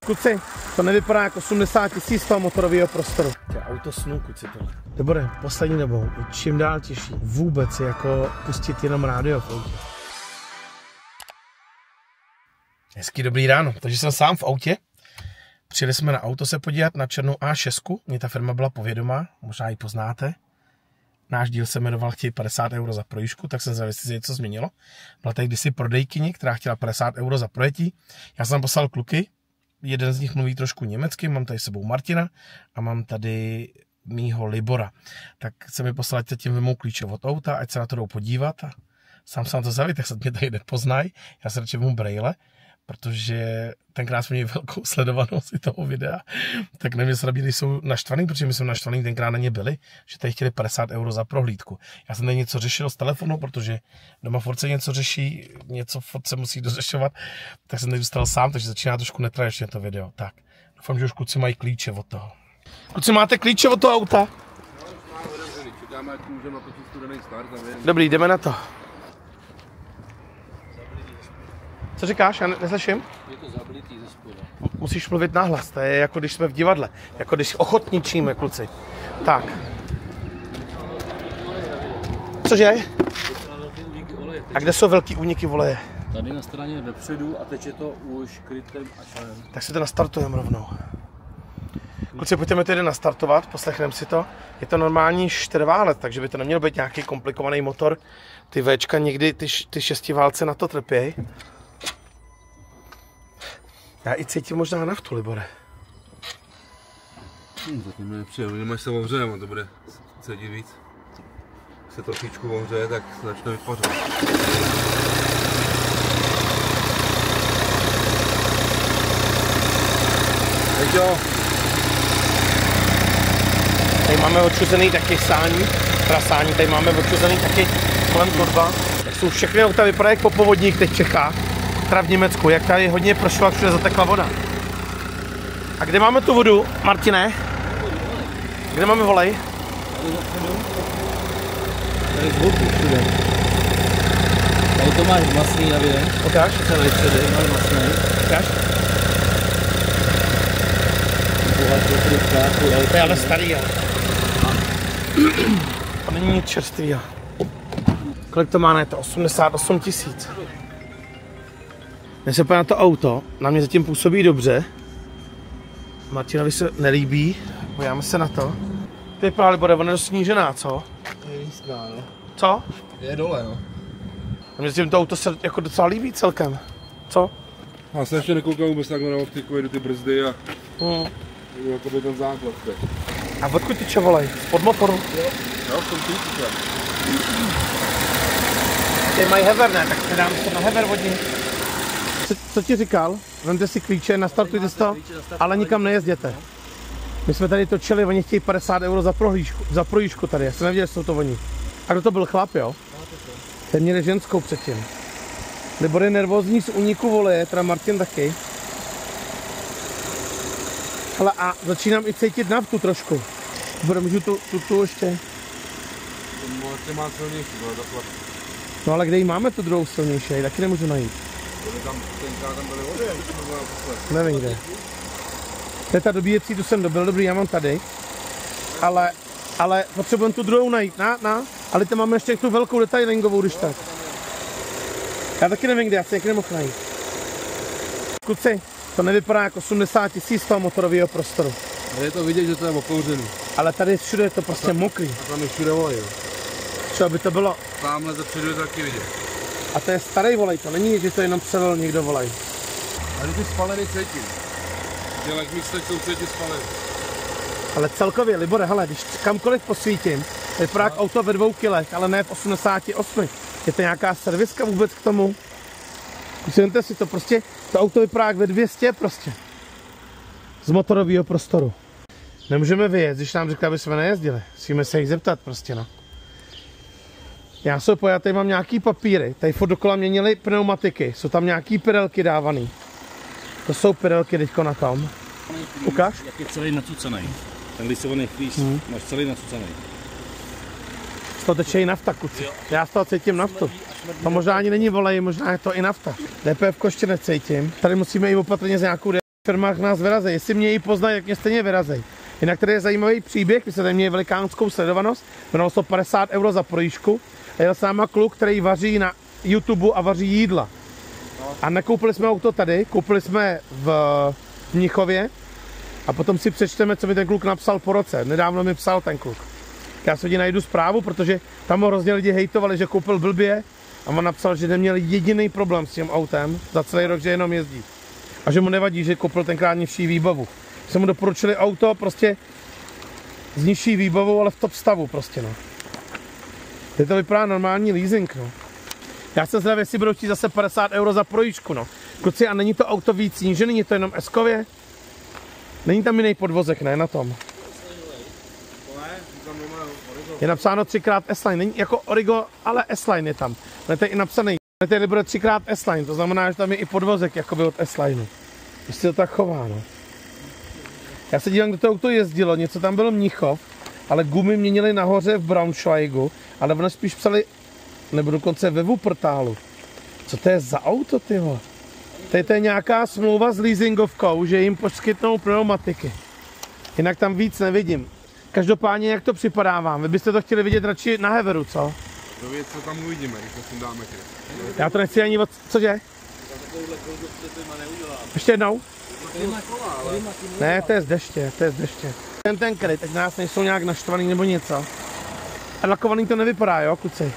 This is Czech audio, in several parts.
Kluci, to nevypadá jako 80 000 z toho motorového prostoru. To je auto snů, kluci, tohle. Dobré, poslední dobou je čím dál těžší vůbec jako pustit jenom rádio v autě. Hezký dobrý ráno, takže jsem sám v autě. Přijeli jsme na auto se podívat na černou A6, mě ta firma byla povědomá, možná ji poznáte. Náš díl se jmenoval Chtějí 50 € za projížďku, tak jsem zvědavý, jestli se něco změnilo. Byla tady kdysi prodejkyně, která chtěla 50 € za projetí. Já jsem poslal kluky, jeden z nich mluví trošku německy, mám tady s sebou Martina a mám tady mýho Libora. Tak se mi poslal, ať tím vemou klíče od auta, ať se na to jdou podívat a sám se na to zvědavý, tak se mě tady nepoznají. Já se radši vemu brejle, protože tenkrát jsme měli velkou sledovanost i toho videa, tak nevím, jestli rabíli jsou naštvaný, protože my jsme naštvaný tenkrát na ně byli, že tady chtěli 50 € za prohlídku. Já jsem tady něco řešil z telefonu, protože doma furt se něco řeší, něco furt se musí dořešovat, tak jsem tady zůstal sám, takže začíná trošku netradičně to video. Tak, doufám, že už kluci mají klíče od toho. Kluci, máte klíče od toho auta? Dobrý, jdeme na to. Co říkáš? Já neslyším? Je to zablitý ze spoda. Musíš mluvit nahlas, to je jako když jsme v divadle, jako když ochotničíme, kluci. Tak. Cože? A kde jsou velký úniky oleje? Tady na straně vepředu a teče to už krytem a šalem. Tak si to nastartujeme rovnou. Kluci, pojďme to jeden nastartovat, poslechneme si to. Je to normální čtyřválec, takže by to neměl být nějaký komplikovaný motor. Ty Včka někdy, ty šestiválce na to trpějí. Já i cítím možná naftu, Libore. Zatím nepřijel, jenom až se ohřejeme, a to bude cítit víc. Se trošičku ohřeje, tak se začne vypařovat. Teď jo. Tady máme odčuzený taky sání, trasání, tady máme odčuzený taky kolem turba. Tak jsou všechny auta vypadají jako povodník teď v Čechách, teda v Německu, jak tady hodně prošlo a všude zatekla voda. A kde máme tu vodu, Martine? Kde máme volej? Tady z boku všude. Tady to máš masný na videu. Ukáž? Celý předej, máš masný. Ukáž? To je ale starý, jo. To není nic čerstvýho. Kolik to má, ne? To 88 000. Když se pojď na to auto, na mě zatím působí dobře. Martinovi se nelíbí, podíváme se na to. Ty právě bude, ona je dost snížená, co? Je nízká, no. Co? Je dole, no. A mě zatím to auto se jako docela líbí celkem. Co? Já jsem ještě nekoukal vůbec takhle na optiku, jedu ty brzdy a jakoby ten základ teď. A odkud ty volej? Spod motoru? Jo, v tom týče. Ty mají hever, ne? Tak si dám to na hever vodní. Co ti říkal? Vemte si klíče, nastartujte si to, ale nikam nejezděte. My jsme tady točili, oni chtějí 50 € za projížďku tady, já jsem nevěděl, že jsou to oni. A kdo to byl, chlap, jo? Ten měli ženskou předtím. Libor je nervózní z úniku voleje, teda Martin taky. Ale a začínám i cítit naftu trošku. Můžu tu ještě. To má silnější, ale takhle. No ale kde ji máme tu druhou silnější, já ji taky nemůžu najít. Tam byly vody, Nevím kde. To je ta dobíjecí, tu jsem dobil, dobrý, já mám tady. Ale potřebujeme tu druhou najít, ale tam máme ještě tu velkou detailingovou, když tak. Já taky nevím kde, já si někdy nemohl najít. Kluci, to nevypadá jako 80 000 z toho motorového prostoru. Je to vidět, že to je okouřený. Ale tady všude je to prostě mokrý. A tam je všude volej, jo. Co by to bylo? Tamhle zepředu je to taky vidět. A to je starý volej, to není, že to jenom přelil někdo volej. A ty spaleny cítím. V tělech místech jsou cítit spaleny. Ale celkově, Libore, hele, když kamkoliv posvítím, vypadá jak auto ve 2 kilech, ale ne v 88. Je to nějaká serviska vůbec k tomu? Vemte si to prostě, to auto vypadá jak ve 200 prostě. Z motorového prostoru. Nemůžeme vyjet, když nám řekla, aby jsme nejezdili. Musíme se jich zeptat prostě, no. Já se pojď, tady mám nějaký papíry, tady furt dokola měnili pneumatiky, jsou tam nějaký pirelky dávaný. To jsou pirelky teďko na tom. Ukáž? Jak je celý nacucaný. Ten lisovaný flíš, máš celý nacucaný. Z toho teče i nafta, kuci. Já z toho cítím naftu. To možná ani není volej, možná je to i nafta. DPF ještě necítím. Tady musíme i opatrně z nějakou firmách nás vyrazej, jestli mě ji poznají, jak mě stejně vyrazej. Jinak tady je zajímavý příběh, my jsme tady měli velikánskou sledovanost, jmenovalo se 50 € za projížďku a jel s náma kluk, který vaří na YouTube a vaří jídla. A nekoupili jsme auto tady, koupili jsme v Mnichově a potom si přečteme, co mi ten kluk napsal po roce. Nedávno mi psal ten kluk. Já si najdu zprávu, protože tam ho hrozně lidi hejtovali, že koupil blbě a on napsal, že neměl jediný problém s tím autem za celý rok, že jenom jezdí. A že mu nevadí, že koupil tenkrát nižší výbavu. Jsme mu doporučili auto prostě s nižší výbavou, ale v top stavu prostě, no. Teď to vypadá normální leasing, no. Já jsem zvědavý, jestli budou chtít zase 50 € za projížďku, no. Kluci, a není to auto víc snížený, není to jenom S-kově? Není tam jiný podvozek, ne, na tom? Je napsáno 3x S-Line, není jako Origo, ale S-Line je tam. Ale to je i napsaný, ale tady bude 3x S-Line, to znamená, že tam je i podvozek jakoby od S-Lineu. Prostě to tak chová, no. Já se dívám, kde to auto jezdilo, něco tam bylo Mnichov, ale gumy měnili nahoře v Braunschweigu, ale ono spíš psali, nebo dokonce ve Wuppertalu. Co to je za auto, tyho? Tady to je nějaká smlouva s leasingovkou, že jim poskytnou pneumatiky. Jinak tam víc nevidím. Každopádně, jak to připadá vám? Vy byste to chtěli vidět radši na Heveru, co? To věc, co tam uvidíme, když to si dáme kryt. Já to nechci ani cože? Ještě jednou? Ne, to je z deště, to je z deště. Ten kryt, ať nás nejsou nějak naštvaný nebo něco. A lakovaný to nevypadá, jo, kluci?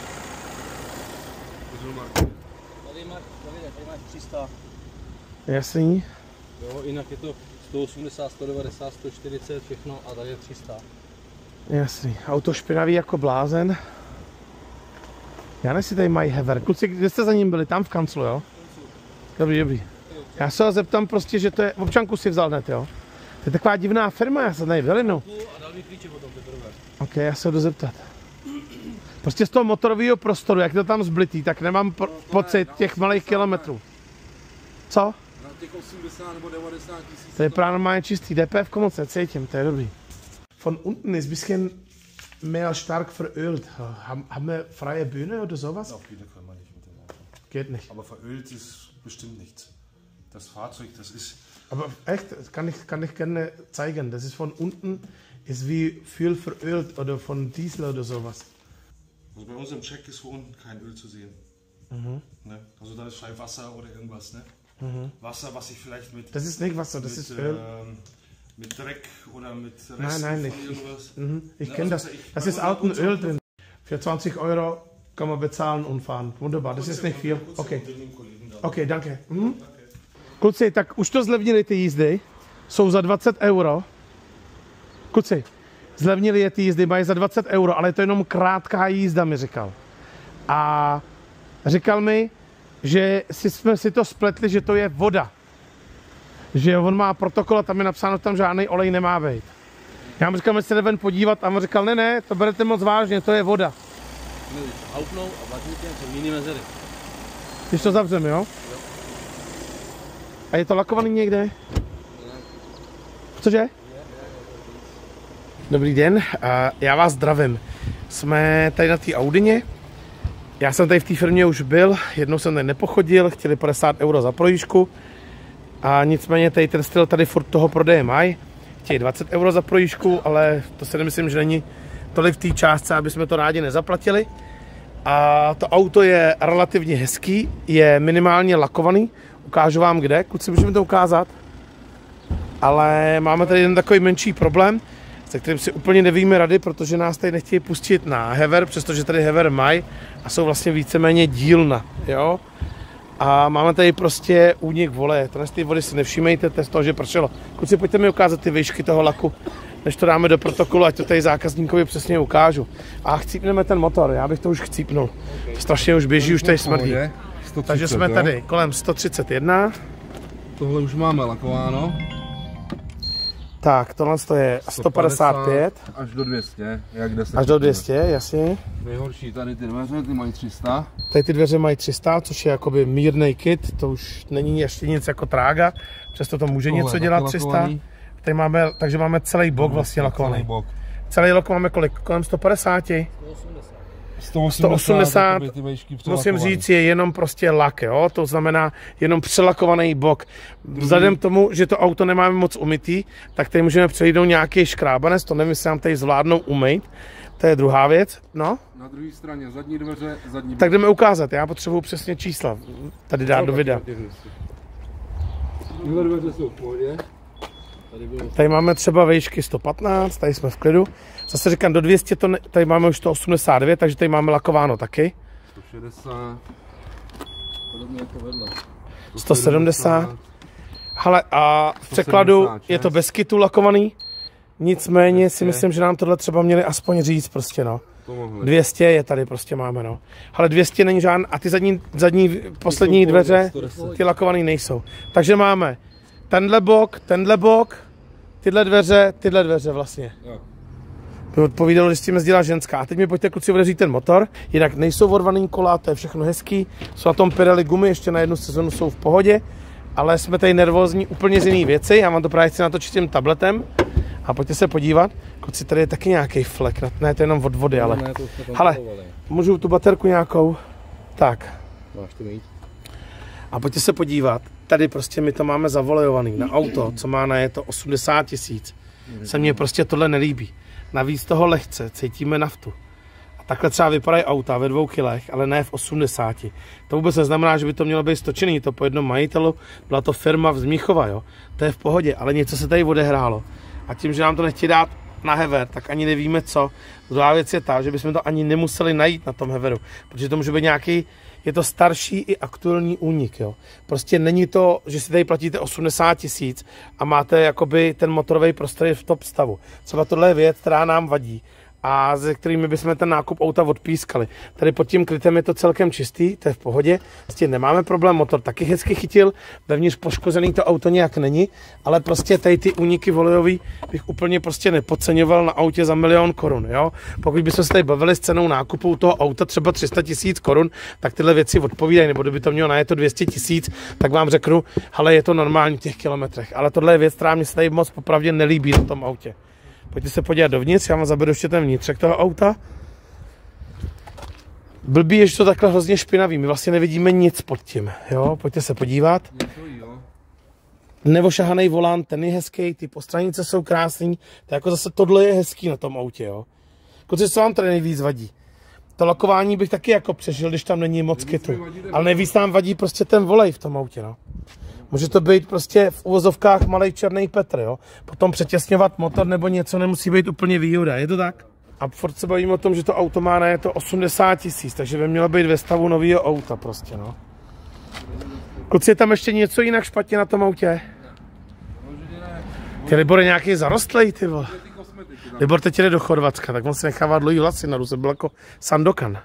Tady máš 300. Jasný. Jo, jinak je to 180, 190, 140, všechno a tady je 300. Jasný. Auto špinavý jako blázen. Já nevím, jestli tady mají Hever. Kluci, kde jste za ním byli? Tam v kanclu, jo? Dobrý, dobrý. Já se ho zeptám prostě, že to je... Občanku si vzal hned, jo? To je taková divná firma, já se tady vylinu. A dal mi klíče potom teprve. Ok, já se ho jdu zeptat. Prostě z toho motorového prostoru, jak to tam zblitý, tak nemám pocit těch malých kilometrů. Co? Na těch 80 nebo 90 tisíc. To je právě normálně čistý. DPF moc necítím, to je dobrý. Von unten ist ein bisschen mehr stark verölt. Haben wir freie Bühne oder sowas? Auf jeden Fall mal nicht mit dem Auto. Geht nicht. Aber verölt ist bestimmt nichts. Das Fahrzeug, das ist... Aber echt, das kann ich gerne zeigen. Das ist von unten, ist wie viel verölt oder von Diesel oder sowas. Also bei uns im Check ist von unten kein Öl zu sehen. Ne? Also da ist vielleicht Wasser oder irgendwas. Ne? Wasser, was ich vielleicht mit... Das ist nicht Wasser, das ist Öl. Mit Dreck oder mit Resten Nein, von nicht. irgendwas. Ich Ne, kenne das. also Das ist alten Öl drin. Für 20 € kann man bezahlen und fahren. Wunderbar, das ist nicht viel. Okay. Okay, danke. Kluci, tak už to zlevnili ty jízdy. Jsou za 20 €. Kluci, zlevnili je ty jízdy, mají za 20 €, ale je to jenom krátká jízda, mi říkal. A říkal mi, že jsme si to spletli, že to je voda. Že on má protokol a tam je napsáno, tam žádný olej nemá být. Já mu říkal, že se jde ven podívat a on říkal, ne, to berete moc vážně, to je voda. Haupnou a vatníkem jsou jiný mezery. Když to zavřeme, jo? A je to lakovaný někde? Cože? Dobrý den, já vás zdravím. Jsme tady na té Audině. Já jsem tady v té firmě už byl, jednou jsem tady nepochodil, chtěli 50 € za projížďku. A nicméně tady ten styl tady furt toho prodeje mají. Chtějí 20 € za projížďku, ale to si nemyslím, že není tolik v té částce, aby jsme to rádi nezaplatili. A to auto je relativně hezký, je minimálně lakovaný. Ukážu vám kde, kluci, můžeme to ukázat. Ale máme tady jeden takový menší problém, se kterým si úplně nevíme rady, protože nás tady nechtějí pustit na Hever, přestože tady Hever mají a jsou vlastně víceméně dílna, jo. A máme tady prostě únik voleje. Tohle ty vody si nevšímejte, to je z toho, že pršelo. Kluci, pojďte mi ukázat ty výšky toho laku, než to dáme do protokolu, ať to tady zákazníkovi přesně ukážu. A chcípneme ten motor, já bych to už chcípnul. To strašně už běží, už tady smrdí. 130, Takže jsme jo? tady kolem 131. Tohle už máme lakováno. Tak, tohle je 155. Až do 200, jak 10. Až do 200, jasně. Nejhorší tady ty dveře, ty mají 300. Tady ty dveře mají 300, což je jakoby mírnej kit, to už není ještě nic jako trága, přesto to může něco dělat 300. Tady máme, takže máme celý bok vlastně lakovaný. Celý bok. Celý lok máme kolik? Kolem 150? 180 musím říct, je jenom prostě lak, jo? To znamená jenom přelakovaný bok. Vzhledem k tomu, že to auto nemáme moc umytý, tak tady můžeme přejít nějaký škrábanec, to nevím, jestli nám tady zvládnou umýt. To je druhá věc, no. Na druhé straně zadní dveře, zadní... Tak jdeme ukázat, já potřebuju přesně čísla, tady dát do videa. Tyhle dveře jsou v pohodě. Tady máme třeba výšky 115, tady jsme v klidu. Zase říkám, do 200 to tady máme už 189, takže tady máme lakováno taky. 160. Podobně jako vedle. 170. Hele, a v překladu je to bez kitu lakovaný. Nicméně si myslím, že nám tohle třeba měli aspoň říct prostě, no. 200 je tady prostě máme, no. Ale 200 není žádný, a ty zadní poslední dveře, ty lakovaný nejsou. Takže máme tenhle bok, tyhle dveře vlastně. By odpovídalo, že s tím jezdila ženská. A teď mi pojďte kluci odevřít ten motor. Jinak nejsou odvaný kola, to je všechno hezký. Jsou na tom Pirelli gumy, ještě na jednu sezonu jsou v pohodě. Ale jsme tady nervózní úplně z jiný věci. Já vám to právě chci natočit tím tabletem. A pojďte se podívat. Kluci, tady je taky nějaký flek. Ne, to je jenom od vody, ale... Hele, můžu tu baterku nějakou? Tak. Máš to mít. A pojďte se podívat. Tady prostě my to máme zavolejovaný na auto, co má na je to 80 000. Se mně prostě tohle nelíbí. Navíc toho lehce cítíme naftu. A takhle třeba vypadají auta ve 2 kilech, ale ne v 80. To vůbec neznamená, že by to mělo být stočený. To po jednom majitelu, byla to firma z Mnichova, jo. To je v pohodě, ale něco se tady odehrálo. A tím, že nám to nechtějí dát na hever, tak ani nevíme co. Druhá věc je ta, že bychom to ani nemuseli najít na tom heveru, protože to může být nějaký, je to starší i aktuální únik, jo. Prostě není to, že si tady platíte 80 000 a máte jakoby ten motorový prostor v top stavu. Třeba tohle je věc, která nám vadí a se kterými bychom ten nákup auta odpískali. Tady pod tím krytem je to celkem čistý, to je v pohodě, s tím nemáme problém, motor taky hezky chytil, vevnitř poškozený to auto nějak není, ale prostě tady ty úniky volejový bych úplně prostě nepodceňoval na autě za 1 000 000 korun, jo. Pokud bychom se tady bavili s cenou nákupu toho auta třeba 300 000 korun, tak tyhle věci odpovídají, nebo kdyby to mělo na je to 200 000, tak vám řeknu, ale je to normální v těch kilometrech, ale tohle je věc, která mě se tady moc popravdě nelíbí na tom autě. Pojďte se podívat dovnitř, já vám zaberu ještě ten vnitřek toho auta. Blbý je, že to takhle hrozně špinavý, my vlastně nevidíme nic pod tím, jo, pojďte se podívat. Nevošahaný volant, ten je hezký, ty postranice jsou krásný, to jako zase tohle je hezký na tom autě, jo. Kluci, co vám tady nejvíc vadí? To lakování bych taky jako přežil, když tam není moc kytu, ale nejvíc nám vadí prostě ten volej v tom autě, no. Může to být prostě v uvozovkách malej černý Petr, jo. Potom přetěsňovat motor nebo něco nemusí být úplně výhoda, je to tak? A furt se bavíme o tom, že to auto má na je to 80 000, takže by mělo být ve stavu nového auta prostě, no. Kluci, je tam ještě něco jinak špatně na tom autě? Ty Libor je nějaký zarostlej, ty vole. Libor teď jde do Chorvatska, tak on si nechává dlouhý vlasy na ruce, byl jako Sandokan.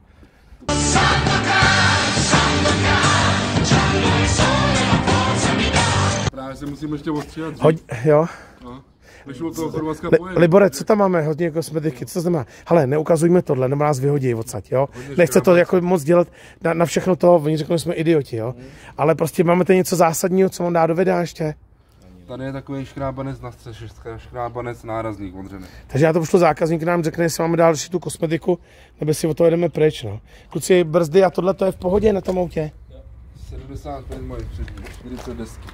Právě se musím ještě ostříhat. Jo. No. Vyšlo toho Chorvatska Libore, co tam máme? Hodně kosmetiky, co to znamená? Hele, neukazujme tohle, nebo nás vyhodí odsaď, jo? Nechce to jako moc dělat na všechno to, oni řeknou, že jsme idioti, jo? Ale prostě máme tady něco zásadního, co vám dá do videa ještě. Tady je takový škrábanec na střeše, škrábanec nárazník odřený. Takže já to pošlu zákazník, nám řekne, jestli máme dál tu kosmetiku, nebo si o to jedeme pryč, no. Kluci, brzdy a tohle to je v pohodě na tom autě? 75 mají přední, 40 desky.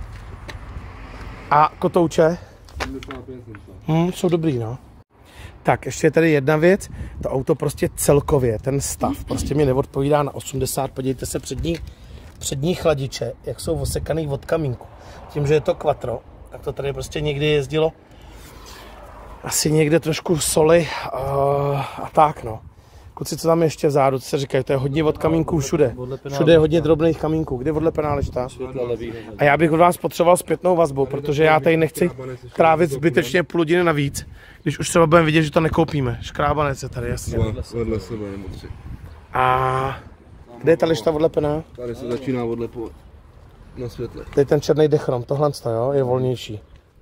A kotouče? 75 jsou dobrý, no. Tak, ještě je tady jedna věc, to auto prostě celkově, ten stav, prostě mi neodpovídá na 80, podívejte se přední chladiče, jak jsou osekaný od kamínku. Tím, že je to quattro, tak to tady prostě někdy jezdilo asi někde trošku soli a tak, no. Kluci, co tam ještě vzadu, co se říkají, to je hodně od kamínků všude. Všude je hodně drobných kamínků. Kde odlepená lišta? A já bych od vás potřeboval zpětnou vazbu, protože já tady nechci trávit zbytečně půl hodiny navíc, když už třeba budeme vidět, že to nekoupíme. Škrábanec je tady, jasně. Vedle sebe nebo 3. A kde je ta lišta odlepená? Tady se začíná odlepovat na světle. Tady ten černý dechrom, tohle jo, je volnější.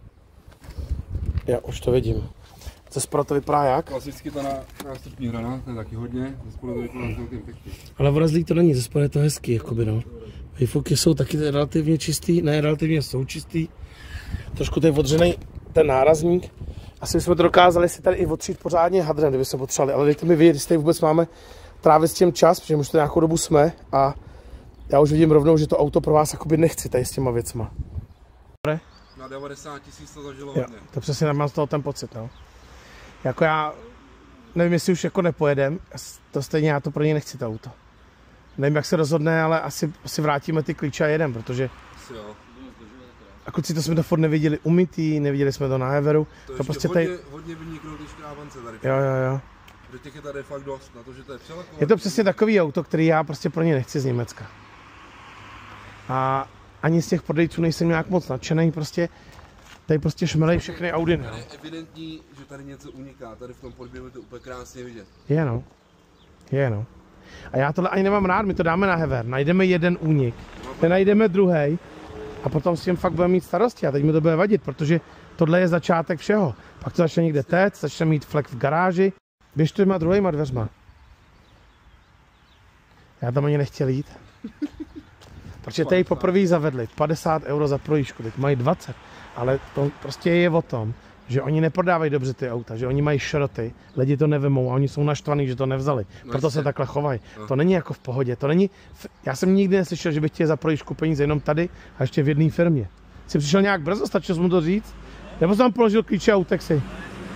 Já už to vidím. Ze spoda to vypadá jak? Klasicky ta nástupní hrana, to je taky hodně, ze spoda to vypadá celkem pěkně. Ale vorazlík to není, ze spoda je to hezký, jakoby no. Výfuky jsou taky relativně čistý, ne relativně jsou čistý. Trošku tady odřenej ten nárazník. Asi jsme to dokázali si tady i otřít pořádně hadrem, kdyby se potřebovali, ale dejte mi vědět, jestli vůbec máme trávit s tím čas, protože už to nějakou dobu jsme a já už vidím rovnou, že to auto pro vás jakoby nechci tady s těma věcma. Na 90 000 to zažilo hodně. To přesně mám z toho ten pocit, no. Jako já nevím, jestli už jako nepojedem, to stejně já to pro něj nechci, to auto. Nevím, jak se rozhodne, ale asi vrátíme ty klíče a jedem, protože a kluci, to jsme to furt neviděli umytý, neviděli jsme to na Heveru. To prostě hodně vyniknou ty škrábance tady. Jo. Že těch je tady fakt dost, na to, že to je přelakované. Je to přesně takový auto, který já prostě pro ně nechci z Německa. A ani z těch prodejců nejsem nějak moc nadšený, prostě tady prostě šmelej všechny Audi. Tady je evidentní, že tady něco uniká, tady v tom podběhu to úplně krásně vidět. Je no. A já tohle ani nemám rád, my to dáme na Hever, najdeme jeden únik, nenajdeme druhý a potom s tím fakt budeme mít starosti a teď mi to bude vadit, protože tohle je začátek všeho. Pak to začne někde téct, začne mít flek v garáži, běž těma druhýma dveřma. Já tam ani nechtěl jít. Protože tady poprvé zavedli 50 € za projížďku, teď mají 20, ale to prostě je o tom, že oni neprodávají dobře ty auta, že oni mají šroty, lidi to nevemou a oni jsou naštvaní, že to nevzali, proto se takhle chovají. To není jako v pohodě, to není, já jsem nikdy neslyšel, že bych chtěl za projížďku peníze jenom tady a ještě v jedné firmě. Jsi přišel nějak brzo, stačilo mu to říct? Nebo jsem položil klíče a utek si?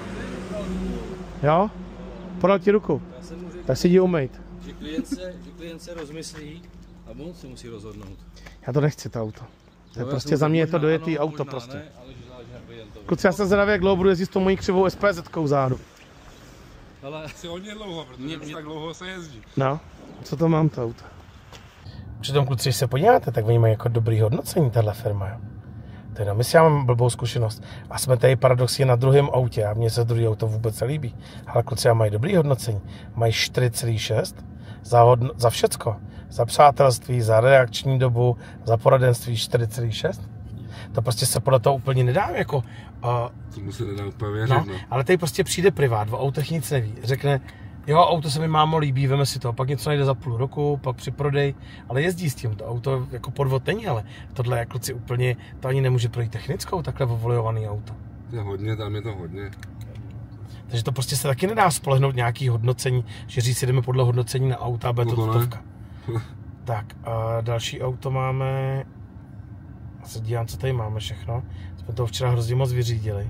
Jo? Podal ti ruku. Tak si jdi umýt. Že klient se rozmyslí a on se musí rozhodnout. Já to nechci, to auto. To je prostě za mě je to dojetý auto prostě. Ne, ale že záleží na klientovi. Kluci, já jsem zvědavý, jak dlouho budu jezdit s tou mojí křivou SPZ-kou zádu. Ale Asi hodně dlouho, protože už tak dlouho se jezdí. No, co to mám to auto? Přitom kluci, když se podíváte, tak oni mají jako dobrý hodnocení, tahle firma, jo. To je no, já mám blbou zkušenost. A jsme tady paradoxně na druhém autě a mně se druhý auto vůbec nelíbí. Ale kluci, mají dobrý hodnocení. Mají 4,6 za všecko. Za přátelství, za reakční dobu, za poradenství 4,6. To prostě se podle toho úplně nedá jako... Tomu se nedá úplně věřit, no. Ale tady prostě přijde privát, o autech nic neví. Řekne, jo, auto se mi mámo líbí, veme si to, pak něco najde za půl roku, pak při prodej, ale jezdí s tím, to auto jako podvod není, ale tohle je kluci úplně, to ani nemůže projít technickou, takhle ovolujovaný auto. Je hodně, tam je to hodně. Takže to prostě se taky nedá spolehnout nějaký hodnocení, že říct si jdeme podle hodnocení na auta a bude to tutovka. Tak a další auto máme, já se dívám, co tady máme všechno, jsme toho včera hrozně moc vyřídili.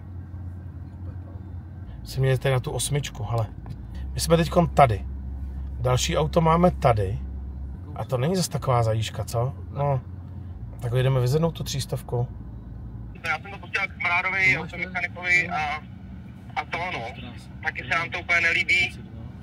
Jsme měli tady na tu 8, hele. My jsme teď tady. Další auto máme tady. A to není zase taková zajížka, co? No. Tak jdeme vyzvednout tu 300. Já jsem to pustil kamarádovi, automechanikovi a to no. Taky se nám to úplně nelíbí.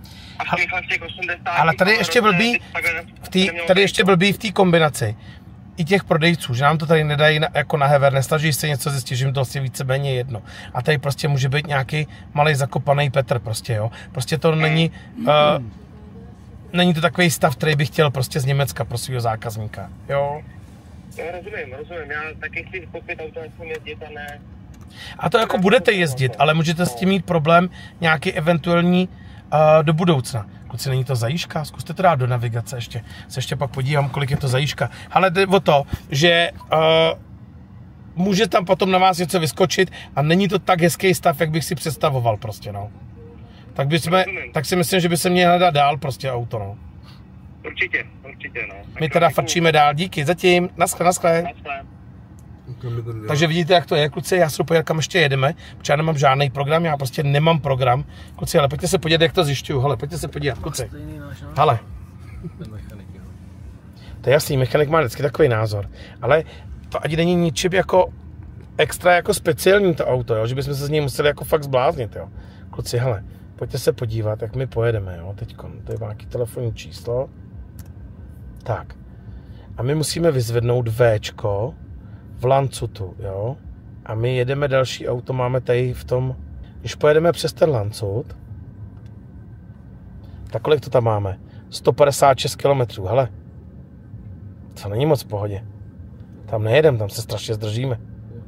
Ale tady ještě blbý, tady ještě blbý v té kombinaci i těch prodejců, že nám to tady nedají jako na Hever, nestaží se něco zjistit, že jim to asi víceméně jedno. A tady prostě může být nějaký malý zakopaný Petr prostě, jo. Prostě to není, není to takový stav, který bych chtěl prostě z Německa pro svého zákazníka, jo. Rozumím, já taky chci koupit auto, nechci jezdit a ne. A to jako budete jezdit, ale můžete s tím mít problém nějaký eventuální do budoucna. Kluci, není to zajížka? Zkuste to dát do navigace ještě. Se ještě pak podívám, kolik je to zajížka. Ale jde o to, že může tam potom na vás něco vyskočit a není to tak hezký stav, jak bych si představoval prostě, no. Tak si myslím, že by se měl hledat dál prostě auto, no. Určitě, no. My teda fačíme dál, díky, zatím, naschle. Takže vidíte, jak to je, kluci, já se podívat, kam ještě jedeme, protože já nemám žádný program, já prostě nemám program. Kluci, ale pojďte se podívat, jak to zjišťuju, hele, pojďte se podívat, kluci. Hele. To je jasný, mechanik má vždycky takový názor, ale to ani není ničím jako extra jako speciální to auto, jo? Že bychom se z něj museli jako fakt zbláznit, jo. Kluci, hele, pojďte se podívat, jak my pojedeme, jo, teďkon, to je nějaký telefonní číslo. Tak. A my musíme vyzvednout Včko v Lancutu, jo. A my jedeme další auto, máme tady v tom, když pojedeme přes ten Lancut, tak kolik to tam máme? 156 km, hele. To není moc v pohodě. Tam nejedeme, tam se strašně zdržíme.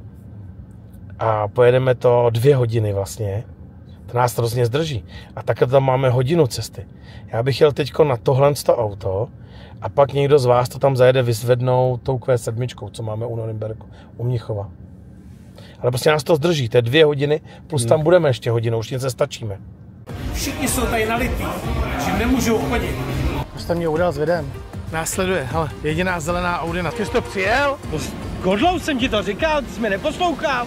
A pojedeme to 2 hodiny vlastně. To nás hrozně zdrží. A takhle tam máme hodinu cesty. Já bych jel teďko na tohle auto a pak někdo z vás to tam zajede vyzvednout tou Q7, co máme u Norimberku, u Mnichova. Ale prostě nás to zdrží, to je 2 hodiny, plus tam budeme ještě hodinu, už nic nestačíme. Všichni jsou tady nalitý, že nemůžou chodit. Už jste mě udal s videem. Následuje, hele, jediná zelená Audi. Ty jsi to přijel? Godlou jsem ti to říkal, ty jsi mě neposlouchal.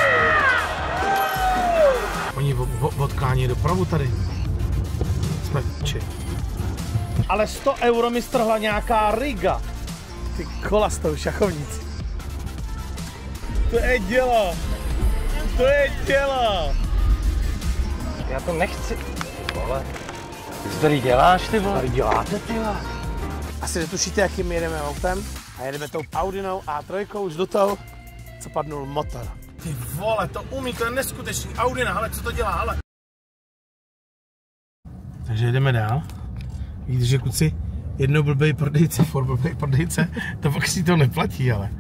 Oni odklání dopravu tady. Jsme či. Ale 100 euro mi strhla nějaká Riga. Ty kola s tou šachovnicí. To je dělo. To je dělo. Já to nechci. Ty vole. Ty co tady děláš, ty vole? Tady děláte, ty vole. Asi netušíte, jakým jedeme autem. A jedeme tou Audinou A3 už do toho, co padnul motor. Ty vole, to umí, to je neskutečný. Audina, hele, co to dělá, hele. Takže jedeme dál. Víte, že kluci, jednou blbej prodejce, for blbej prodejce, to fakt si to neplatí, ale.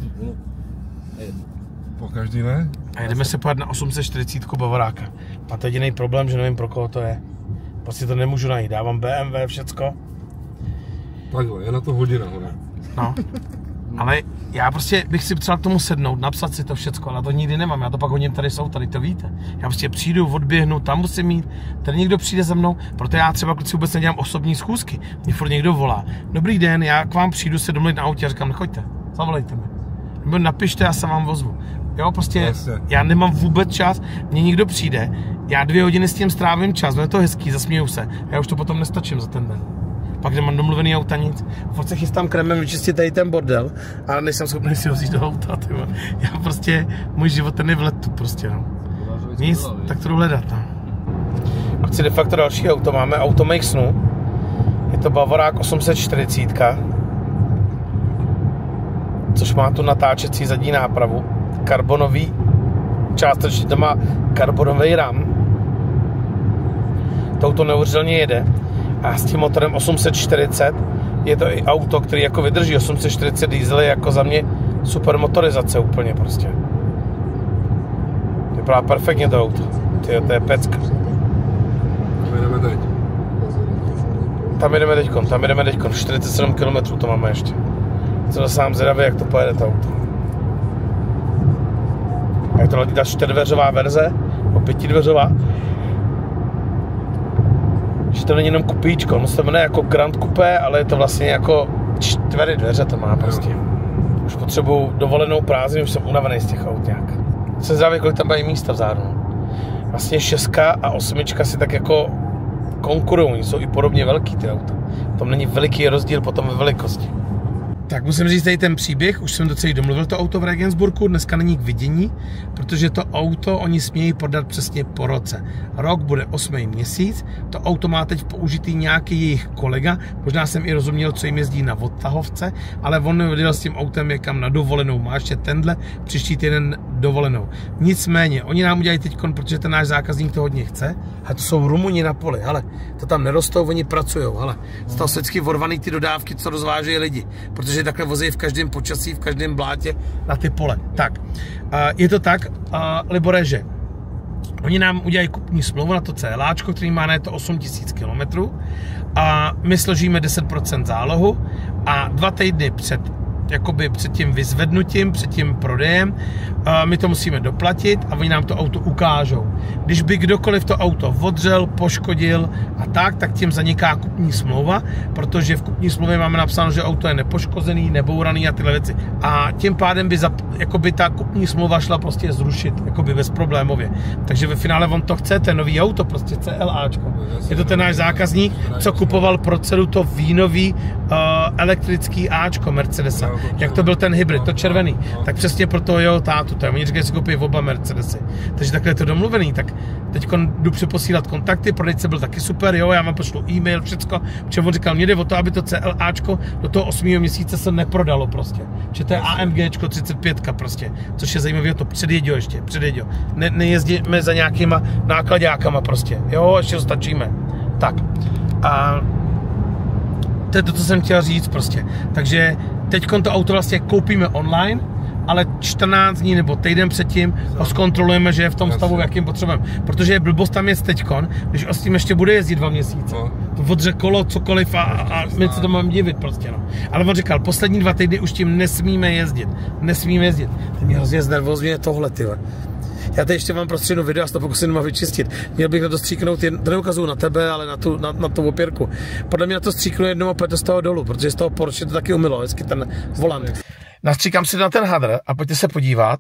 Po každý ne? A jedeme se pojít na 840 Bavoráka. A to je jediný problém, že nevím, pro koho to je. Prostě to nemůžu najít, dávám BMW, všecko. Takhle, je na to hodina, hoda. No, ale já prostě bych si třeba k tomu sednout, napsat si to všecko, ale to nikdy nemám, já to pak hodím tady jsou, tady to víte. Já prostě přijdu, odběhnu, tam musím jít, tady někdo přijde za mnou, proto já třeba kluci vůbec nedělám osobní schůzky. Mě furt někdo volá, dobrý den, já k vám přijdu se domluvit na autě a říkám, nechoďte, zavolejte mi. Nebo napište, já se vám ozvu. Jo, prostě jasně. Já nemám vůbec čas, mně někdo přijde, já 2 hodiny s tím strávím čas, je to hezký, zasměju se, já už to potom nestačím za ten den. Pak nemám domluvený auta nic, furt se chystám kremem vyčistit tady ten bordel, ale nejsem schopný si ho vzít do auta, tyvo. Já prostě, můj život ten je v letu prostě, no. Nic, tak to jdu hledat, no. Chci de facto další auto, máme auto mých snů, je to Bavorák 840, což má tu natáčecí zadní nápravu, karbonový, částečně to má karbonový ram, to auto neuvěřitelně jede. A s tím motorem 840 je to i auto, který jako vydrží 840 diesel, je jako za mě super motorizace úplně prostě. Vypadá perfektně to auto. Tyjo, to je pecka. Tam jedeme teď. Tam jedeme teďkon. 47 km to máme ještě. Jsem sám zvědavý, jak to pojede to auto. A je to ta 4dveřová verze, o 5dveřová. Že to není jenom kupíčko, ono se to jmenuje jako Grand Coupé, ale je to vlastně jako 4 dveře to má prostě. Už potřebuju dovolenou prázdninu, už jsem unavený z těch aut nějak. Jsem zvědavý, kolik tam mají místa vzadu. Vlastně 6 a 8 si tak jako konkurují, jsou i podobně velký ty auta. Tam není veliký rozdíl potom ve velikosti. Tak musím říct tady ten příběh, už jsem docela domluvil to auto v Regensburgu, dneska není k vidění, protože to auto oni smějí prodat přesně po roce. Rok bude 8. měsíc, to auto má teď použitý nějaký jejich kolega, možná jsem i rozuměl, co jim jezdí na odtahovce, ale on jel s tím autem někam na dovolenou, má ještě tenhle příští týden dovolenou. Nicméně, oni nám udělají teď, protože ten náš zákazník to hodně chce, a to jsou Rumuni na poli, hele, to tam nerostou, oni pracujou, hele, z toho vždycky vorvaný ty dodávky, co rozvážejí lidi, protože takhle vozí v každém počasí, v každém blátě na ty pole. Tak, je to tak, Libore, že oni nám udělají kupní smlouvu na to CLáčko, který má na to 8000 km a my složíme 10% zálohu a 2 týdny před tím vyzvednutím, před tím prodejem, my to musíme doplatit a oni nám to auto ukážou. Když by kdokoliv to auto odřel, poškodil a tak tím zaniká kupní smlouva, protože v kupní smlouvě máme napsáno, že auto je nepoškozený, nebouraný a tyhle věci. A tím pádem by ta kupní smlouva šla prostě zrušit, bezproblémově. Takže ve finále on to chce, ten nový auto, prostě CLáčko. Je to ten náš zákazník, co kupoval pro cenu to vínový elektrický Ačko Mercedesa. Jak to byl ten hybrid, to červený. Tak přesně pro toho jeho tátu. Oni říkají, že si koupí oba Mercedesy. Takže takhle je to domluvený. Tak teď jdu přeposílat kontakty, prodejce byl taky super, jo, já vám pošlu e-mail, všecko. Protože on říkal, mě jde o to, aby to CLáčko do toho 8. měsíce se neprodalo prostě. Že to je AMGčko 35 prostě. Což je zajímavé, to předjeďo ještě, předjeďo. Nejezdíme za nějakýma nákladákama prostě. Jo, ještě stačíme. Tak. A to je to, co jsem chtěl říct prostě. Takže teď to auto vlastně koupíme online, ale 14 dní nebo týden předtím ho zkontrolujeme, že je v tom stavu, jakým potřebujeme. Protože je blbost tam jest teďkon, když s tím ještě bude jezdit 2 měsíce. To odře kolo, cokoliv a my se to máme divit prostě, no. Ale on říkal, poslední 2 týdny už tím nesmíme jezdit. Ten mě hrozně znervózně tohle, tyhle. Já teď ještě vám prostřednu video a to pokusím vyčistit. Měl bych na to stříknout, to neukazuju na tebe, ale na tu opěrku. Podle mě na to stříknu jednou a pojďte z toho dolů, protože z toho Porsche to taky umylo, hezky ten volant. Nastříkám si na ten hadr a pojďte se podívat.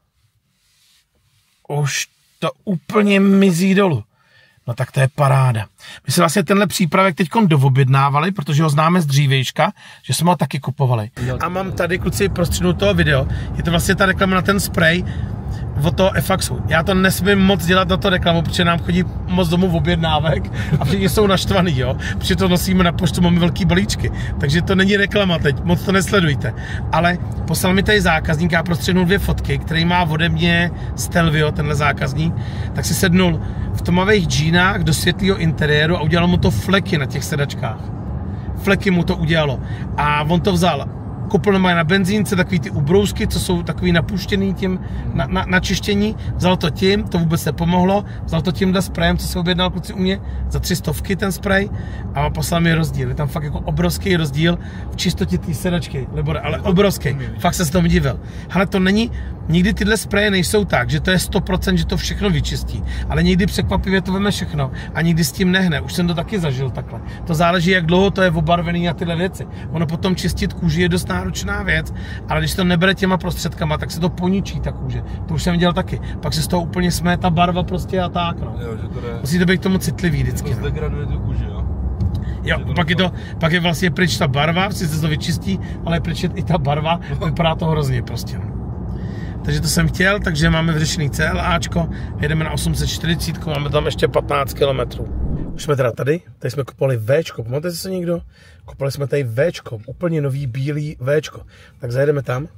Už to úplně mizí dolů. No tak to je paráda. My jsme vlastně tenhle přípravek teď doobjednávali, protože ho známe z dřívejška, že jsme ho taky kupovali. A mám tady, kluci, prostřednout toho video. Je to vlastně ta reklama na ten spray od toho Effaxu. Já to nesmím moc dělat na to reklamu, protože nám chodí moc domů objednávek a všichni jsou naštvaný, jo. Protože to nosíme na poštu, máme velký balíčky. Takže to není reklama teď, moc to nesledujte. Ale poslal mi tady zákazník, já prostřednul 2 fotky, který má ode mě Stelvio, tenhle zákazník, tak si sednul v tmavých džínách do světlého interiéru a udělalo mu to fleky na těch sedačkách. Fleky mu to udělalo. A on to vzal. Koupil na benzínce takový ty ubrousky, co jsou takový napuštěný tím na čištění. Vzal to tím, to vůbec nepomohlo. Vzal to tímhle sprayem, co se objednal kluci u mě, za 300 ten spray a poslal mi rozdíl. Je tam fakt jako obrovský rozdíl v čistotě té sedačky, Libore, ale obrovský. Fakt se s tom divil. Hele, to není, nikdy tyhle spreje nejsou tak, že to je 100%, že to všechno vyčistí. Ale někdy překvapivě to veme všechno a nikdy s tím nehne. Už jsem to taky zažil takhle. To záleží, jak dlouho to je obarvený a tyhle věci. Ono potom čistit kůži je dost náročná věc, ale když to nebere těma prostředkama, tak se to poničí ta kůže. To už jsem dělal taky. Pak se z toho úplně smé ta barva prostě a tak, no. Jo, že to jde. Musíte být k tomu citlivý vždycky. To zdegraduje tu kůži, jo. Jo, pak je vlastně pryč ta barva, sice se to vyčistí, ale je pryč i ta barva, vypadá to hrozně prostě, no. Takže to jsem chtěl, takže máme vyřešený CLAčko, jedeme na 840, máme tam ještě 15 km. Už jsme teda tady jsme kopali Včko, pamatujete se někdo? Kopali jsme tady Včko, úplně nový bílý Včko. Tak zajedeme tam.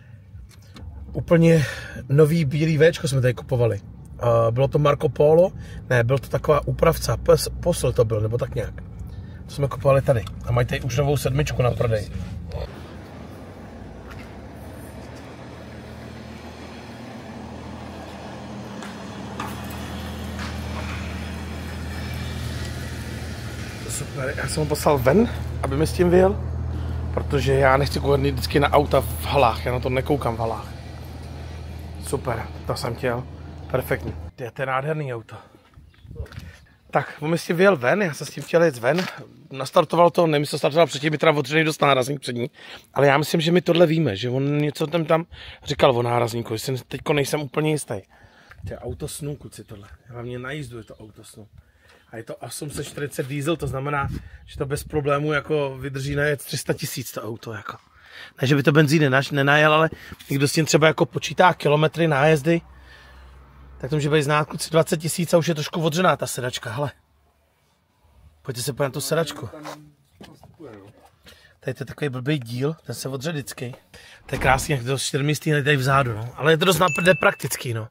Úplně nový bílý Včko jsme tady kupovali. Bylo to Marco Polo? Ne, byl to taková úpravca, posl to byl, nebo tak nějak. To jsme kupovali tady. A mají tady už novou 7 na prodej. Super, já jsem ho poslal ven, aby mi s tím vyjel, protože já nechci koukat vždycky na auta v halách, já na to nekoukám v halách. Super, to jsem chtěl, perfektní. To je nádherný auto. Tak, on mi s tím vyjel ven, já jsem s tím chtěl jít ven, nastartoval to, nevím, jestli to startoval předtím, mi teda odřený dost nárazník přední, ale já myslím, že my tohle víme, že on něco tam říkal o nárazníku, že teďko nejsem úplně jistý. To je auto snů, kluci, tohle, hlavně na jízdu je to auto snů. A je to 840 diesel, to znamená, že to bez problémů jako vydrží najet 300 000 to auto. Jako. Ne, že by to benzín nenajel, ale někdo s tím třeba jako počítá kilometry nájezdy, tak to může být znát kluci 20 000 a už je trošku odřená ta sedačka, hele. Pojďte se podívat na tu sedačku. Tady to je takový blbý díl, ten se odře vždycky. To je krásný, jak to 4 místí tady vzadu, no. Ale je to dost nepraktický, no.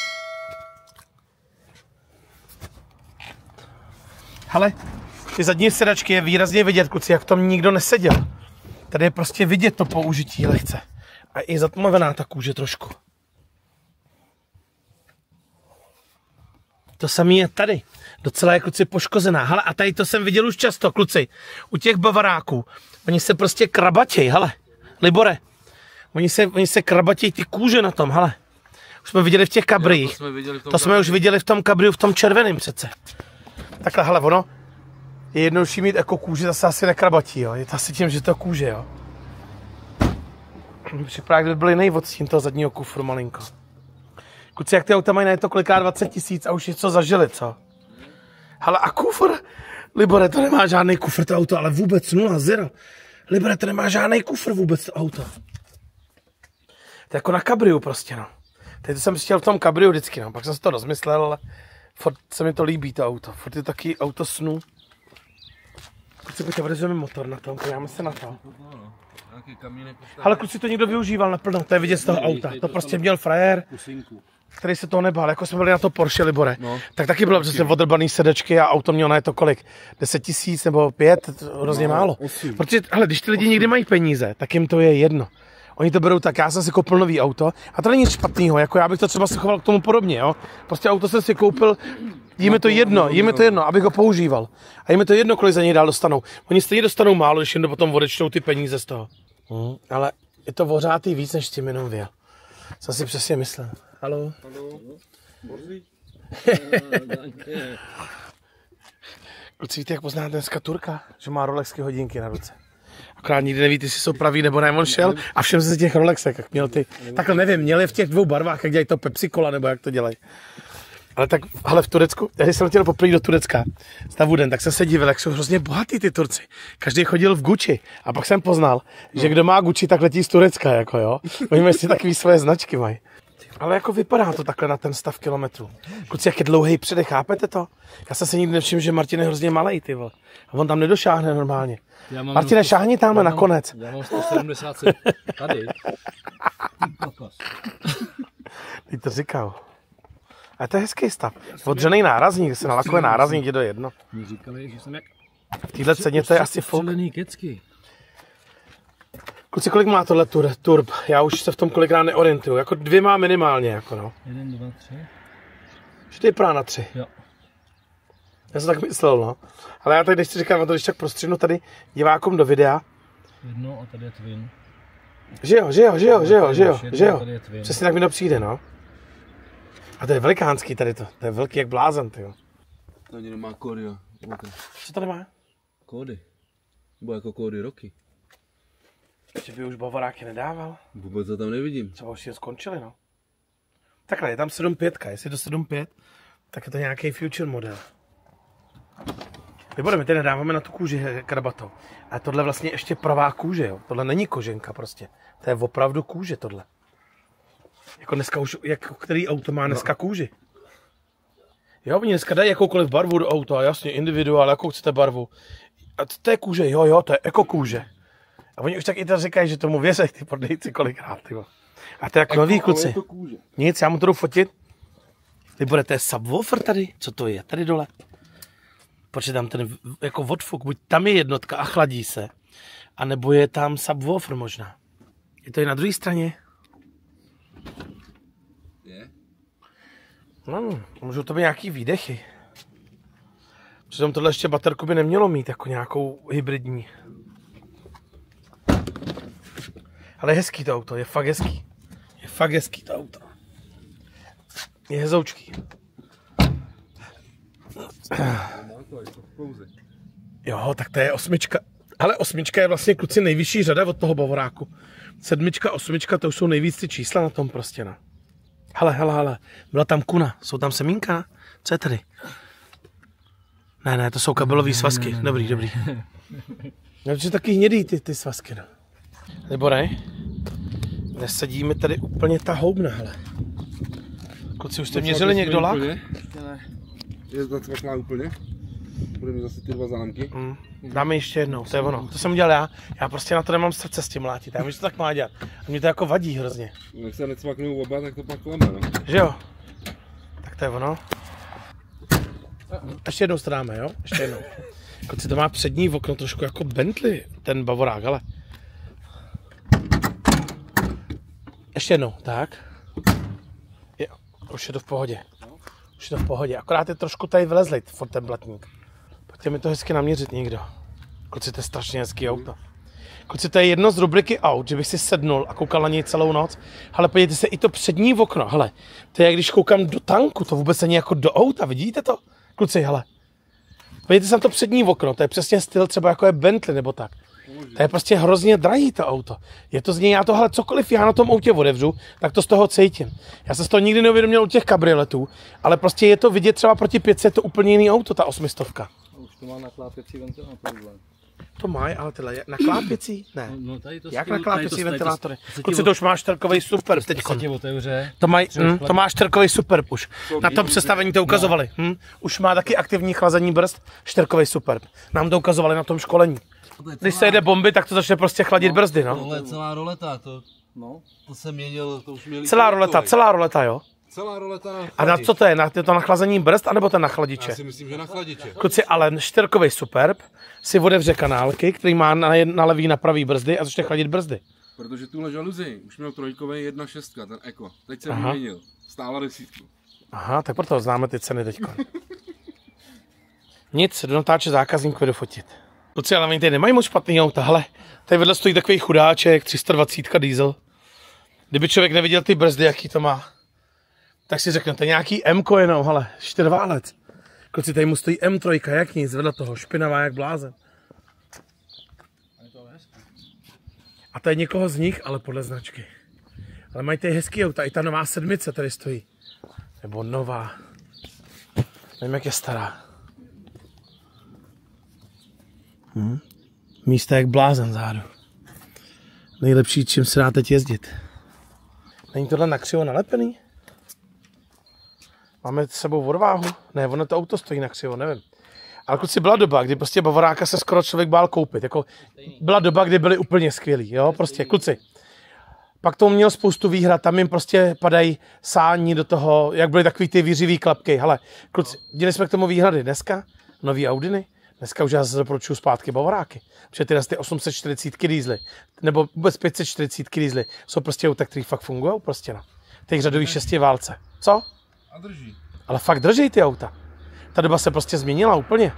Hele, ty zadní sedačky je výrazně vidět, kluci, jak v tom nikdo neseděl. Tady je prostě vidět to použití lehce. A i zatmavená ta kůže trošku. To samé je tady. Docela je, kluci, poškozená. Hele, a tady to jsem viděl už často, kluci. U těch bavaráků. Oni se prostě krabatěj, hele. Libore. Oni se krabatěj ty kůže na tom, hele. Už jsme viděli v těch kabriích. To jsme už viděli v tom kabriu, v tom červeném přece. Takhle, hele, ono je jednodušší mít jako kůži, zase asi nekrabatí, jo. Je to asi tím, že to kůže, jo. Připadá, kdyby byl jiný odstín toho zadního kufru malinko. Kluci, jak ty auta mají na to kolikrát 20 000 a už je co zažili, co? Hele, a kufr? Libore, to nemá žádný kufr to auto, ale vůbec 0, Libore, to nemá žádný kufr vůbec to auto. To je jako na kabriu prostě, no. Teď jsem si chtěl v tom kabriu vždycky, no. Pak jsem si to rozmyslel, ale furt se mi to líbí, to auto. Furt je taky auto snů. Kluci, pojďte, odezveme motor na tom, podíváme se na to. Ale kluci, to někdo využíval naplno, to je vidět z toho auta. To prostě měl frajer, který se toho nebál. Jako jsme byli na to Porsche, Libore, no. Tak taky bylo přesně odrbaný sedačky a auto mělo na to kolik? 10 000 nebo 5, hrozně málo. 8. Protože, hele, když ty lidi někdy mají peníze, tak jim to je jedno. Oni to berou tak, já jsem si koupil nový auto a to není nic špatného, jako já bych to třeba se choval k tomu podobně, jo. Prostě auto jsem si koupil jim je to jedno, abych ho používal. A jim je to jedno, kolik za něj dál dostanou. Oni stejně dostanou málo, když jim to potom odečtou ty peníze z toho. Ale je to ořátý víc, než tím jenom věl. Jsem si přesně myslel. Haló? Kluci, víte, jak poznáte dneska Turka? Že má Rolexky hodinky na ruce. Akorát nikdy nevíte, jestli jsou pravý nebo ne. On šel a všem se těch Rolexek, jak měl ty. Takhle nevím, měli v těch dvou barvách, jak dělají to Pepsi Cola, nebo jak to dělají. Ale v Turecku, já jsem chtěl poprvé do Turecka, Stavuden, tak jsem se divil, jak jsou hrozně bohatý ty Turci. Každý chodil v Gucci. A pak jsem poznal, že kdo má Gucci, tak letí z Turecka, jako jo. Oni mají si takový svoje značky mají. Ale jako vypadá to takhle na ten stav kilometrů. Kluci, jak je dlouhý předech, chápete to? Já jsem se nikdy nevšiml, že Martin je hrozně malej, ty vole. A on tam nedošáhne normálně. Martine, šáhni tamhle nakonec. Já mám 177 tady. Teď to říkal. A to je hezký stav. Odřený nárazník, se nalakuje nárazník, je to jedno. Mě říkali, že jsem jak... V téhle ceně to je asi folk. Kecky. Kluci, kolik má tohle turb? Já už se v tom kolikrát neorientuju. Jako 2 má minimálně, jako no. 1, 2, 3. 4 prá na 3. Jo. Já jsem tak myslel, no. Ale já tady, když si říkám, když tak prostřihnu tady divákům do videa. Jedno a tady je twin. Že jo. Přesně tak mi to přijde, no. A to je velikánský tady to. To je velký jak blázen, ty jo. To ani nemá kódy, jo. Co to nemá? Kódy. Nebo jako kódy roky. Že by už bavoráky nedával. Vůbec to tam nevidím. Třeba už je skončili, no. Takhle, je tam 7.5, jestli je to 7.5, tak je to nějaký future model. My tady nedáváme na tu kůži krabatou. A tohle vlastně ještě pravá kůže, jo. Tohle není koženka prostě. To je opravdu kůže tohle. Jako dneska už, jako který auto má dneska kůži. Jo, oni dneska dají jakoukoliv barvu do auta, jasně, individuál, jakou chcete barvu. A to je kůže, jo, to je ekokůže. A oni už tak i to říkají, že tomu věří ty prodejci kolikrát, tyvo. A to je jak nový kluci. Nic, já mu to jdu fotit. Vy budete subwoofer tady? Co to je tady dole? Protože tam ten jako odfuk, buď tam je jednotka a chladí se, anebo je tam subwoofer možná. Je to i na druhé straně? Je? No, můžou to být nějaký výdechy. Přitom tohle ještě baterku by nemělo mít jako nějakou hybridní. Ale je hezký to auto, je fakt hezký. Je fakt hezký to auto. Je hezoučký. Jo, tak to je 8. Ale 8 je vlastně, kluci, nejvyšší řada od toho bavoráku. 7, 8, to už jsou nejvíc ty čísla na tom prostě, no. Hele. Byla tam kuna, jsou tam semínka? Co je tady? Ne, to jsou kabelové svazky. Dobrý. No, že taky hnědý ty svazky, no. Nebo ne? Nesedíme tady úplně ta houbna, hele. Kluci, už jste měřili někdo lak? Je to cvakná úplně? Budeme zase ty 2 zámky. Dáme ještě jednou, to je ono. To jsem udělal já. Já prostě na to nemám srdce s tím mlátit. Já vím, že to tak má dělat. A mě to jako vadí hrozně. Jak se necvaknou oba, tak to pak klame, no. Že jo? Tak to je ono. Ještě jednou to dáme, jo? Ještě jednou. Kluci, to má přední okno trošku jako Bentley, ten bavorák, ale. Ještě jednou, tak. Jo, už je to v pohodě. Akorát je trošku tady vylezlej, ten blatník. Pojďte mi to hezky naměřit někdo. Kluci, to je strašně hezký auto. Kluci, to je jedno z rubriky aut, že bych si sednul a koukal na něj celou noc. Hele, podívejte se, i to přední okno, hele. To je jak když koukám do tanku, to vůbec není jako do auta, vidíte to? Kluci, hele. Podívejte se na to přední okno, to je přesně styl třeba jako je Bentley nebo tak. To je prostě hrozně drahý to auto. Je to z něj, já to, hele, cokoliv já na tom autě otevřu, tak to z toho cítím. Já se z toho nikdy neuvědomil u těch kabrioletů, ale prostě je to vidět třeba proti 500, to úplně jiný auto, ta 800. Už to má naklápěcí ventilátor. To mají, ale tyhle naklápěcí? Ne. No, tady to jak naklápěcí ventilátory? Kluci, to už má šterkový Superb teď. To má šterkový Superb už. Na tom představení to ukazovali. Už má taky aktivní chlazení brzd, šterkový Superb. Nám to ukazovali na tom školení. Když se jede bomby, tak to začne prostě chladit brzdy, no. Tohle je celá roleta, to jsem měnil, to už měli... Celá roleta, jo? Celá roleta na a na co to je? Je to na chlazení brzd, anebo to na chladiče? Já si myslím, že na chladiče. Kluci, ale štěrkový Superb si otevře kanálky, který má na levý, na pravý brzdy a začne chladit brzdy. Protože tuhle žaluzi už měl 3 1.6, ten Eko. Teď jsem vyměnil. Stála 10. Aha, tak proto známe ty ceny teďko. Nic, jdu natáčet zákazníkovi dofotit. Kluci, ale oni tady nemají moc špatný auta, hele. Tady vedle stojí takový chudáček, 320 diesel. Kdyby člověk neviděl ty brzdy, jaký to má, tak si řeknete, nějaký M-ko jenom, hele, 4válec. Kluci, tady mu stojí M3, jak nic, vedle toho, špinavá jak blázen. A to je někoho z nich, ale podle značky. Ale mají tady hezký auta, i ta nová 7 tady stojí. Nebo nová. Nevím, jak je stará. Místa jak blázen zádu. Nejlepší, čím se dá teď jezdit. Není tohle nakřivo nalepený? Máme s sebou odváhu? Ne, ono to auto stojí nakřivo, nevím. Ale kluci, byla doba, kdy prostě Bavoráka se skoro člověk bál koupit. Jako, byla doba, kdy byli úplně skvělí, jo, prostě, kluci. Pak to měl spoustu výhrad, tam jim prostě padají sání do toho, jak byly takový ty výřivý klapky. Hele, kluci, dělali jsme k tomu výhrady dneska, nový Audiny. Dneska už já se doporučuji zpátky Bavoráky. Protože tyhle ty 840 diesely, nebo vůbec 540 diesely, jsou prostě auta, které fakt fungují prostě na těch řadových 6 válce. Co? A drží. Ale fakt drží ty auta. Ta doba se prostě změnila úplně.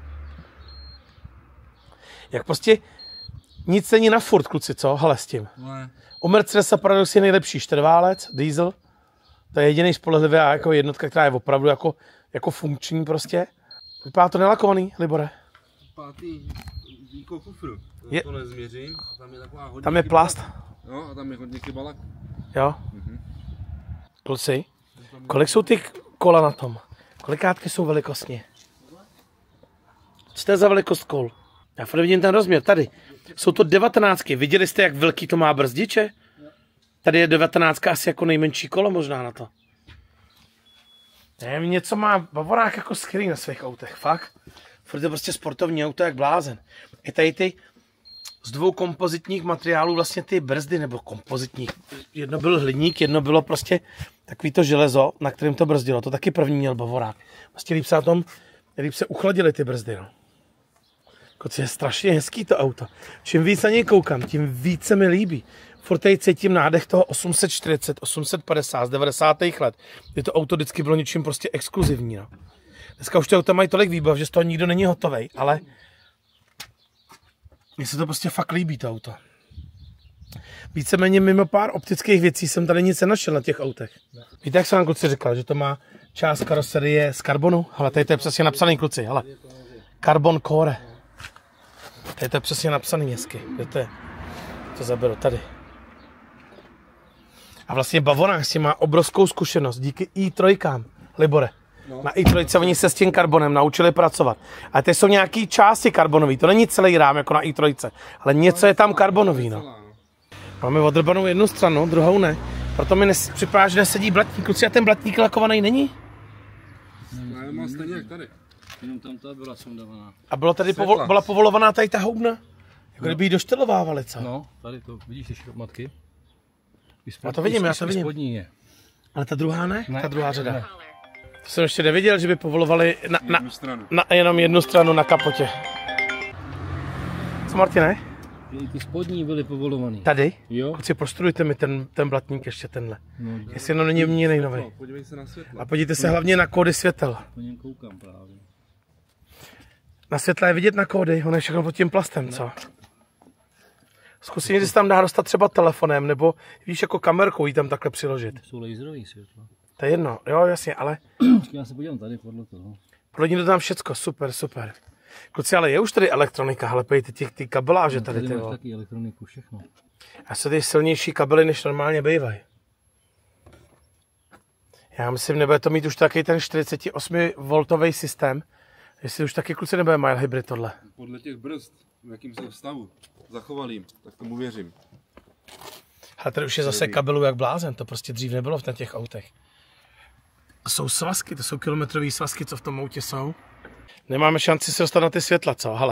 Jak prostě nic není na furt, kluci, co? Hele s tím. Ne. U Mercedesa paradox je nejlepší 4válec, diesel. To je jediný spolehlivý jako jednotka, která je opravdu jako funkční prostě. Vypadá to nelakovaný, Libore. Pátý díko kufru. Je. To nezměřím. Tam je taková hodně. Tam je plast. No a tam je hodně kybalak. Jo. Kluci, kolik jsou ty kola na tom? Kolikátky jsou velikostně? Co to je za velikost kol? Já furt vidím ten rozměr, tady. Jsou to 19. Viděli jste, jak velký to má brzdiče? Tady je 19 asi jako nejmenší kolo možná na to. Nevím, něco má Bavorák jako skvělý na svých autech, fakt. Furt je prostě sportovní auto jak blázen. I tady ty z 2 kompozitních materiálů vlastně ty brzdy, nebo kompozitních. Jedno byl hliník, jedno bylo prostě takový to železo, na kterém to brzdilo. To taky první měl Bavorák. Vlastně líp se na tom, líp se uchladily ty brzdy, no. Koci, je strašně hezký to auto. Čím víc na něj koukám, tím víc se mi líbí. Furt tady cítím nádech toho 840, 850 z 90. let, kdy to auto vždycky bylo něčím prostě exkluzivní. No. Dneska už ty auta mají tolik výbav, že z toho nikdo není hotovej, ale mně se to prostě fakt líbí, to auto. Víceméně mimo pár optických věcí jsem tady nic nenašel na těch autech. Víte, jak jsem vám, kluci, říkal, že to má část karoserie z karbonu? Hele, tady to je přesně napsaný, kluci, hele. Carbon Core. Tady to je přesně napsaný hezky. Kde to je? To zaberu tady. A vlastně Bavorák s tím má obrovskou zkušenost díky i3, Libore. No. Na i3 oni se s tím karbonem naučili pracovat. A ty jsou nějaký části karbonový, to není celý rám jako na i3, ale něco je tam karbonový, no. Máme odrbanou jednu stranu, druhou ne. Proto mi připadá, že nesedí blatník. Kluci, a ten blatník lakovaný není? Ne, má stejně jak tady. Jenom tam ta byla sundavaná. A bylo tady byla povolovaná tady ta houbna? Jako kdyby ji doštelovávali, co? No, tady to, vidíš ty šrobmatky? Já to vidím, já to vidím. Spodní je. Ale ta druhá ne? Ta druhá řada. Ne. To jsem ještě neviděl, že by povolovali na jenom jednu stranu na kapotě. Co, Martine? I ty spodní byly povolovaný. Tady? Jo. Kluci, prostudujte mi ten blatník ještě tenhle. No, jestli jenom není měnej nový. Podívej se na světlo. A podívejte se hlavně na kódy světel. Po něm koukám právě. Na světle je vidět na kódy, on je všechno pod tím plastem, co? Zkusím, jestli se tam dá dostat třeba telefonem, nebo víš, jako kamerkou jí tam takhle přiložit. Jsou laserový světla. To je jedno, jo, jasně, ale Já se podívám tady podle toho. podle ní to tam všecko, super, super. Kluci, ale je už tady elektronika, hele, pojďte ty kabeláže tady, ty máš jo. taky elektroniku, všechno. A jsou ty silnější kabely, než normálně bývají. Já myslím, nebude to mít už taky ten 48V systém, jestli už taky, kluci, nebude mild hybrid tohle. Podle těch brzd, v jakým jsou stavu, zachovali jim, tak tomu věřím. A tady už je zase kabelů jak blázen, to prostě dřív nebylo v těch autech. To jsou svazky, to jsou kilometrové svazky, co v tom autě jsou. Nemáme šanci se dostat na ty světla, co? Hele.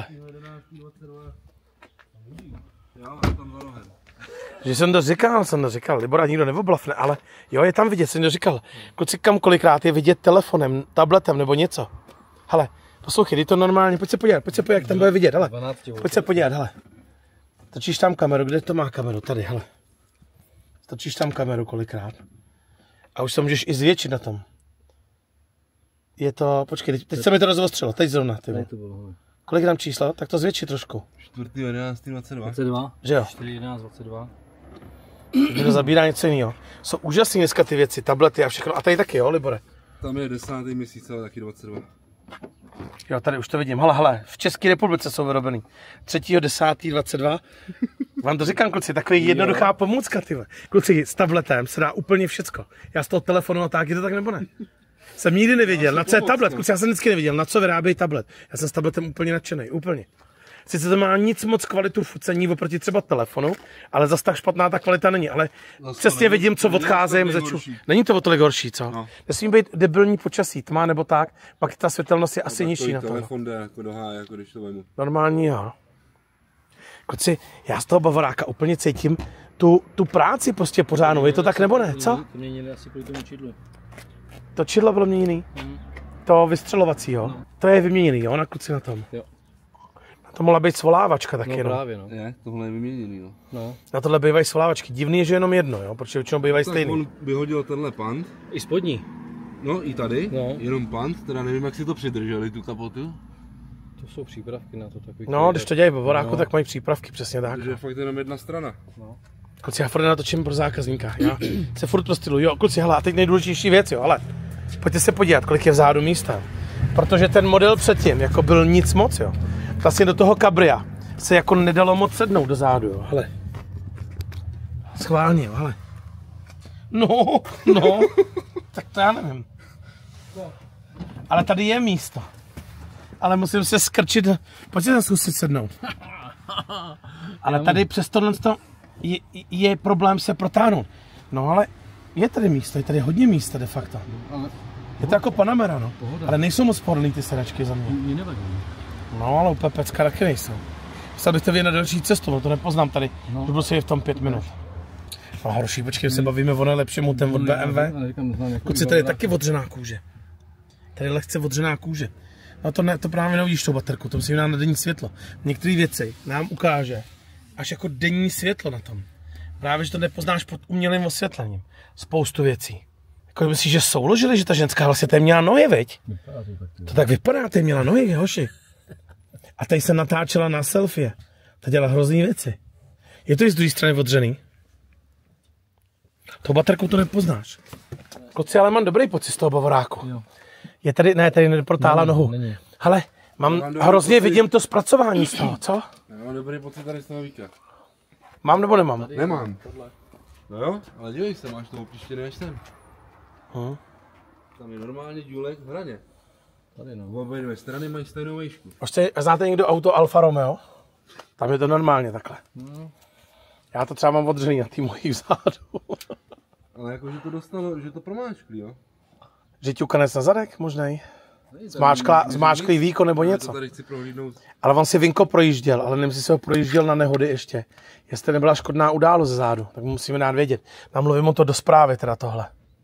Jo, je tam za rohem. Že jsem to říkal, Libora nikdo neoblafne, ale jo, je tam vidět, jsem to říkal. Kluci, kam kolikrát je vidět telefonem, tabletem nebo něco. Hele, poslouchej, je to normálně, pojď se podívat, jak tam bude vidět, hele. Pojď se podívat, hele. Točíš tam kameru, kde to má kameru? Tady, hele. Točíš tam kameru kolikrát. A už se můžeš i zvětšit na tom. Je to, počkej, teď se mi to rozostřelo, teď zrovna, ty. To bylo, Kolik dám číslo? Tak to zvětší trošku. 4.11.22. 22. Že jo? 4.11.22. Mě to zabírá něco jiného. Jsou úžasný dneska ty věci, tablety a všechno. A tady taky, jo, Libore? Tam je 10. měsíc, ale taky 22. Jo, tady už to vidím. Hele, v České republice jsou vyrobený. 3.10.22. Vám to říkám, kluci, takový jednoduchá pomůcka, ty. Kluci, s tabletem se dá úplně všecko. Já z toho telefonu a tak, je to tak nebo ne? Jsem nikdy nevěděl, na co je tablet. Kluci, já jsem vždycky nevěděl, na co vyrábějí tablet. Já jsem s tabletem úplně nadšený, úplně. Sice to má nic moc kvalitu fucení oproti třeba telefonu, ale zase tak špatná ta kvalita není. Ale přesně vidím, co odcházím ze ču. Není to o tolik horší, co? No. Nesmí být debilní počasí, tma nebo tak, pak ta světelnost je asi nižší na to. Telefon jde jako do háje, jako když to vemu. Normální, jo. Kluci, já z toho Bavoráka úplně cítím tu práci prostě pořádnou. Je to tak nebo ne, co? To měnili asi kvůli tomu čidlu. To čidlo bylo měněný? To vystřelovacího? No. To je vyměněný, jo, na kluci na tom? Jo. To mohla být svolávačka taky, no. Právě, no. Je, tohle je vyměněný, no. Na tohle bývají svolávačky. Divný je, že jenom jedno, jo, protože většinou bývají tak stejný. On vyhodil tenhle pant. I spodní. No, i tady, no. Jenom pant, teda nevím, jak si to přidrželi, tu kapotu. To jsou přípravky na to takový. No, když to dělají v Bavoráku, tak mají přípravky, přesně tak. Takže je fakt jenom jedna strana. No. Kluci, já furt natočím pro zákazníka, já se furt prostyluji, jo, kluci, hele, a teď nejdůležitější věc, jo, ale pojďte se podívat, kolik je vzadu místa. Protože ten model předtím, jako byl nic moc, jo. Vlastně do toho Cabria se jako nedalo moc sednout do zádu, jo, hele. Schválně, jo, hele. No, tak to já nevím. Ale tady je místo. Ale musím se skrčit, pojďte tam zkusit sednout. Ale tady přes tohle je problém se protáhnout. No ale je tady místo, je tady hodně místa de facto. Je to jako Panamera, no. Ale nejsou moc pohodlný ty sedačky za mě. No ale úplně pecka taky nejsou. Musel bych to vyjet na další cestu, no to nepoznám tady. Už byl si je v tom 5 minut. No horší, počkej, se bavíme o nejlepším autem od BMW. Kuci, tady je taky odřená kůže. Tady je lehce odřená kůže. No to právě neuvidíš tou baterku, to musím dát na denní světlo. Některé věci nám ukáže až jako denní světlo na tom. Právě, že to nepoznáš pod umělým osvětlením. Spoustu věcí. Jako myslíš, že souložili, že ta ženská vlastně tady měla nohy, veď? To tak vypadá, tady měla nohy, hoši. A tady se natáčela na selfie. Ta dělá hrozný věci. Je to i z druhé strany odřený. Tou baterkou to nepoznáš. Kluci, ale mám dobrý pocit z toho Bavoráku. Jo. Je tady, ne, tady neprotáhla nohu. Hele, hrozně vidím to zpracování z toho, co? Já mám dobrý pocit tady z toho víka. Mám nebo nemám? Nemám. No jo, ale dívej se, máš toho příště až sem. Tam je normálně důlek v hraně. Tady no. Obě dvě strany mají stejnou výšku. A znáte někdo auto Alfa Romeo? Tam je to normálně takhle. No. Já to třeba mám odřený na tý mojí vzadu. Ale jako, že to dostalo, že to promáčkli, jo? Že ťukanec na zadek možnej? Zmáčklý víko nebo něco. Tady chci prohlídnout. Ale on si vinko projížděl, ale nevím, jestli se ho projížděl na nehody ještě. Jestli nebyla škodná událost zádu, tak musíme dát vědět. Namluvím o to do zprávy teda tohle.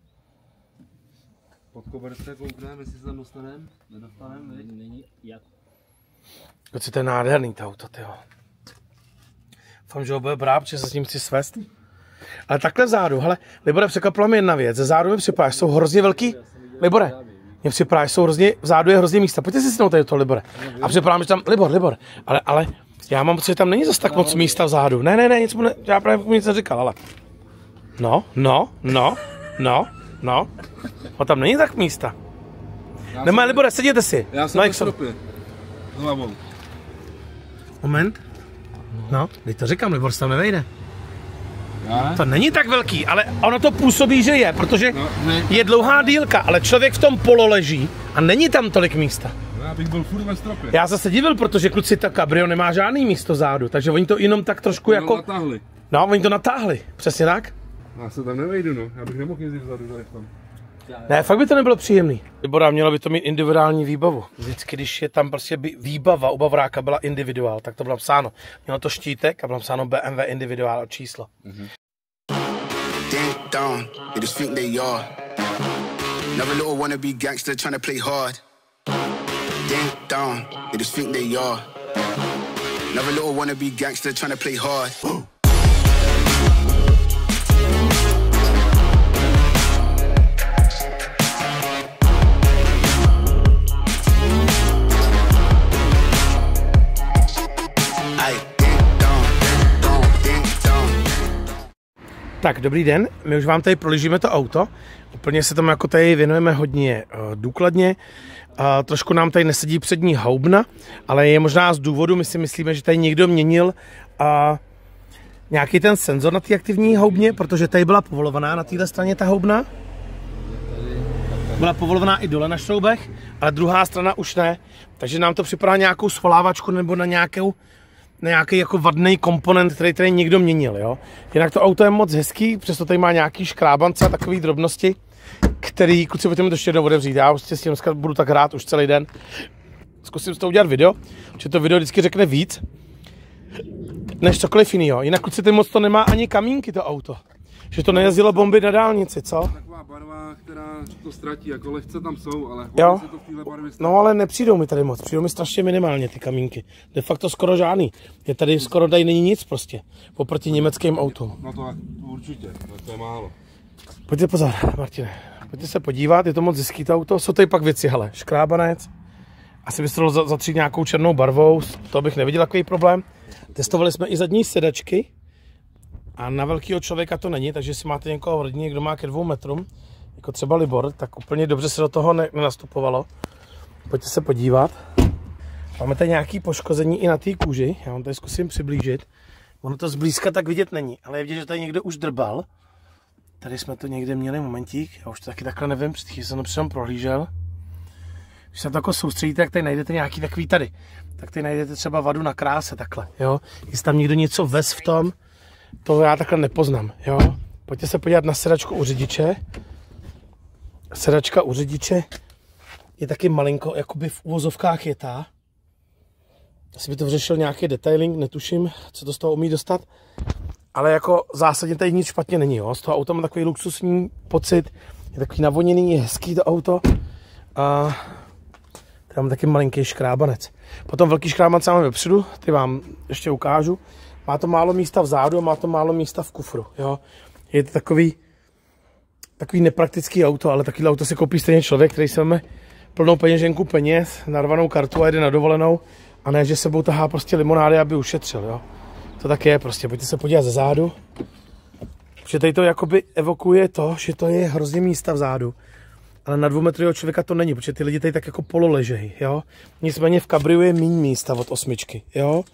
Pod koberce koukneme, jestli se tam dostaneme. Nedostaneme, není jak. Koci, to je nádherný to auto, tyjo. Doufám, že ho bude brát, že se s ním chci svést. Ale takhle vzadu, hele, Libore, překvapila mi jedna věc. Ze zádu mi připadá, jsou hrozně velký. Libore, mě připadá, jsou hrozně, vzadu je hrozně místa. Pojďte si sednout tady to, Libore. A připadá mi, že tam, Libor, ale já mám pocit, že tam není zase tak moc místa vzadu. Ne, nic mu ne, já právě nic neříkal, ale. No. A tam není tak místa. Nemá, Libore, seděte si. Já jsem na stropě. Hlavou. Moment. No, teď to říkám, Libor se tam nevejde. To není tak velký, ale ono to působí, že je, protože je dlouhá dílka, ale člověk v tom pololeží a není tam tolik místa. Já bych byl furt ve stropě. Já se divil, protože kluci, ta Cabrio nemá žádný místo zádu, takže oni to jenom tak trošku jako... natáhli. No, oni to natáhli, přesně tak. Já se tam nevejdu, no. Já bych nemohl jezdit vzadu tady v tom. Ne, fakt by to nebylo příjemný. Libora, mělo by to mít individuální výbavu. Vždycky, když je tam prostě výbava u Bavoráka byla individuál, tak to bylo psáno. Mělo to štítek a bylo psáno BMW individuál a číslo. Ding dong, they just think they are. Another little wannabe gangster trying to play hard. Ding dong, they just think they are. Another little wannabe gangster trying to play hard. Tak, dobrý den, my už vám tady prolížíme to auto. Úplně se tomu jako tady věnujeme hodně důkladně. Trošku nám tady nesedí přední houbna, ale je možná z důvodu, my si myslíme, že tady někdo měnil nějaký ten senzor na té aktivní houbně, protože tady byla povolovaná na téhle straně ta houbna. Byla povolovaná i dole na šroubech, ale druhá strana už ne. Takže nám to připadá nějakou svolávačku nebo na nějaký jako vadný komponent, který tady někdo měnil, jo. Jinak to auto je moc hezký, přesto tady má nějaký škrábance a takové drobnosti, který, kluci, pojďme to ještě otevřít. Já prostě s tím dneska budu tak hrát už celý den. Zkusím z toho udělat video, že to video vždycky řekne víc než cokoliv jiného. Jinak, kluci, ty moc to nemá ani kamínky, to auto. Že to nejezdilo bomby na dálnici, co? Taková barva, která to ztratí, jako lehce tam jsou, ale jo. Se to v téhle barvě no ale nepřijdou mi tady moc, přijdou mi strašně minimálně ty kamínky. De facto skoro žádný. Je tady skoro tady není nic prostě, oproti německým autům. No to určitě, to je málo. Pojďte pozor, Martine, pojďte se podívat, je to moc hezký to auto. Jsou tady pak věci, hele, škrábanec. Asi byste to zatřít nějakou černou barvou, to bych neviděl takový problém. Testovali jsme i zadní sedačky. A na velkého člověka to není, takže si máte někoho v rodině, kdo má ke 2 metrům, jako třeba Libor, tak úplně dobře se do toho nenastupovalo. Pojďte se podívat. Máme tady nějaké poškození i na té kůži, já vám tady zkusím přiblížit. Ono to zblízka tak vidět není, ale je vidět, že tady někdo už drbal. Tady jsme to někde měli, momentík, já už to taky takhle nevím, před chvílí jsem to předem prohlížel. Když se to jako soustředíte, tak tady najdete nějaký takový tady. Tak tady najdete třeba vadu na kráse takhle, jo. Jestli tam někdo něco vez v tom, to já takhle nepoznám, jo. Pojďte se podívat na sedačku u řidiče. Sedačka u řidiče je taky malinko, jakoby v uvozovkách je ta. Asi by to vyřešil nějaký detailing, netuším, co to z toho umí dostat. Ale jako zásadně tady nic špatně není, jo. Z toho auta má takový luxusní pocit, je takový navoněný, je hezký to auto. A tady mám taky malinký škrábanec. Potom velký škrábanec máme vepředu, ty vám ještě ukážu. Má to málo místa vzadu a má to málo místa v kufru, jo. Je to takový nepraktický auto, ale takový auto si koupí stejně člověk, který si máme plnou peněženku peněz, narvanou kartu a jede na dovolenou a ne, že sebou tahá prostě limonády, aby ušetřil, jo. To tak je prostě, pojďte se podívat ze zádu. Protože tady to jakoby evokuje to, že to je hrozně místa vzadu. Ale na 2metrového člověka to není, protože ty lidi tady tak jako pololežejí, jo. Nicméně v kabriu je méně místa od 8, jo.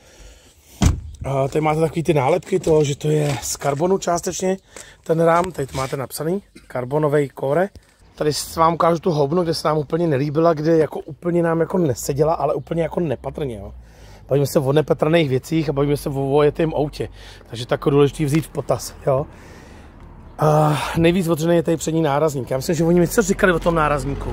A tady máte takový ty nálepky, to, že to je z karbonu částečně, ten rám, tady to máte napsaný, karbonový kóre. Tady vám ukážu tu houbnu, kde se nám úplně nelíbila, kde jako úplně nám jako neseděla, ale úplně jako nepatrně, jo. Bavíme se o nepatrných věcích a bavíme se o ojetém autě, takže tak je důležité vzít v potaz, jo. A nejvíc otřený je tady přední nárazník, já myslím, že oni mi co říkali o tom nárazníku.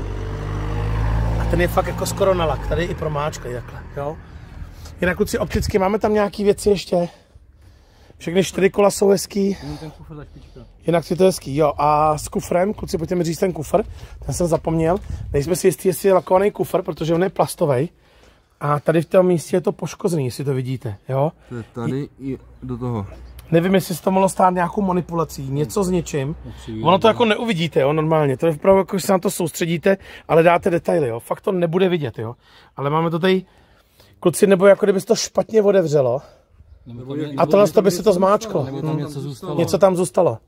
A ten je fakt jako skoro na lak, tady i promáčkej takhle, jo. Jinak, kluci, opticky máme tam nějaký věci ještě. Všechny 4 kola jsou hezký. Jinak je to hezký, jo. A s kufrem, kluci, pojďte mi říct ten kufr. Ten jsem zapomněl. Nejsme si jistí, jestli je lakovaný kufr, protože on je plastový. A tady v tom místě je to poškozený, jestli to vidíte, jo. Tady i do toho. Nevím, jestli se to mohlo stát nějakou manipulací, něco s něčím. Ono to jako neuvidíte, jo, normálně. To je opravdu, jako, že se na to soustředíte, ale dáte detaily, jo. Fakt to nebude vidět, jo. Ale máme to tady, kluci, nebo jako kdyby se to špatně otevřelo. A tohle by se to zmáčklo. Něco tam zůstalo.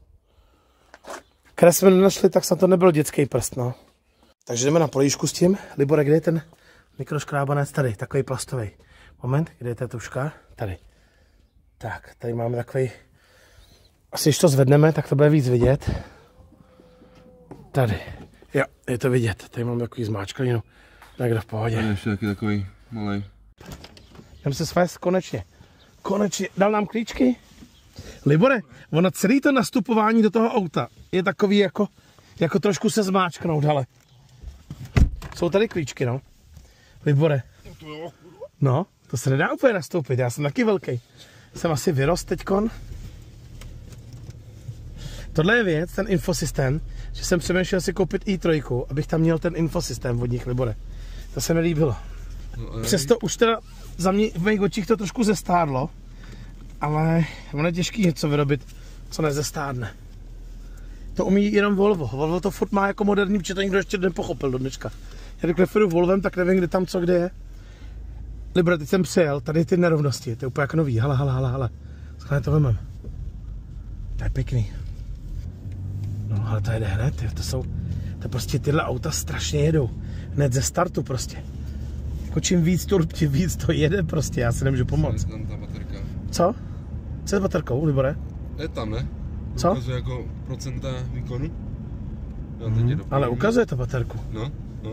Když jsme nenašli, tak snad to nebyl dětský prst, no. Takže jdeme na políšku s tím. Libore, kde je ten mikroškrábanec? Tady, takový plastový. Moment, kde je ta tuška? Tady. Tak, tady máme takový. Asi když to zvedneme, tak to bude víc vidět. Tady. Jo, je to vidět. Tady mám takový zmáčklinu. Tak v pohodě. Tady ještě taky takový malej. Jdem se svést konečně. Konečně. Dal nám klíčky? Libore, ono celé to nastupování do toho auta je takový jako trošku se zmáčknout, ale. Jsou tady klíčky, no. Libore. No, to se nedá úplně nastoupit, já jsem taky velký. Jsem asi vyrost teďkon. Tohle je věc, ten infosystém, že jsem přemýšlel si koupit i3, abych tam měl ten infosystém od nich, Libore. To se mi líbilo. Přesto už teda za mě v mých očích to trošku zestárlo, ale ono je těžký něco vyrobit, co nezestárne. To umí jenom Volvo. Volvo to furt má jako moderní, protože to nikdo ještě nepochopil do dneška. Já když preferuji Volvem, tak nevím, kde tam co, kde je. Libore, teď jsem přijel, tady ty nerovnosti, to je úplně jako nový, hele. Skvěle to vemem. To je pěkný. No, ale to jede hned, to prostě tyhle auta strašně jedou. Hned ze startu prostě. Jako čím víc turb, tím víc to jede prostě, já si nemůžu pomoct. Tam ta baterka. Co? Co je s baterkou, Libore? Je tam, ne? Co? Ukazuje jako procenta výkonu. Jo, Ale ukazuje to baterku. No.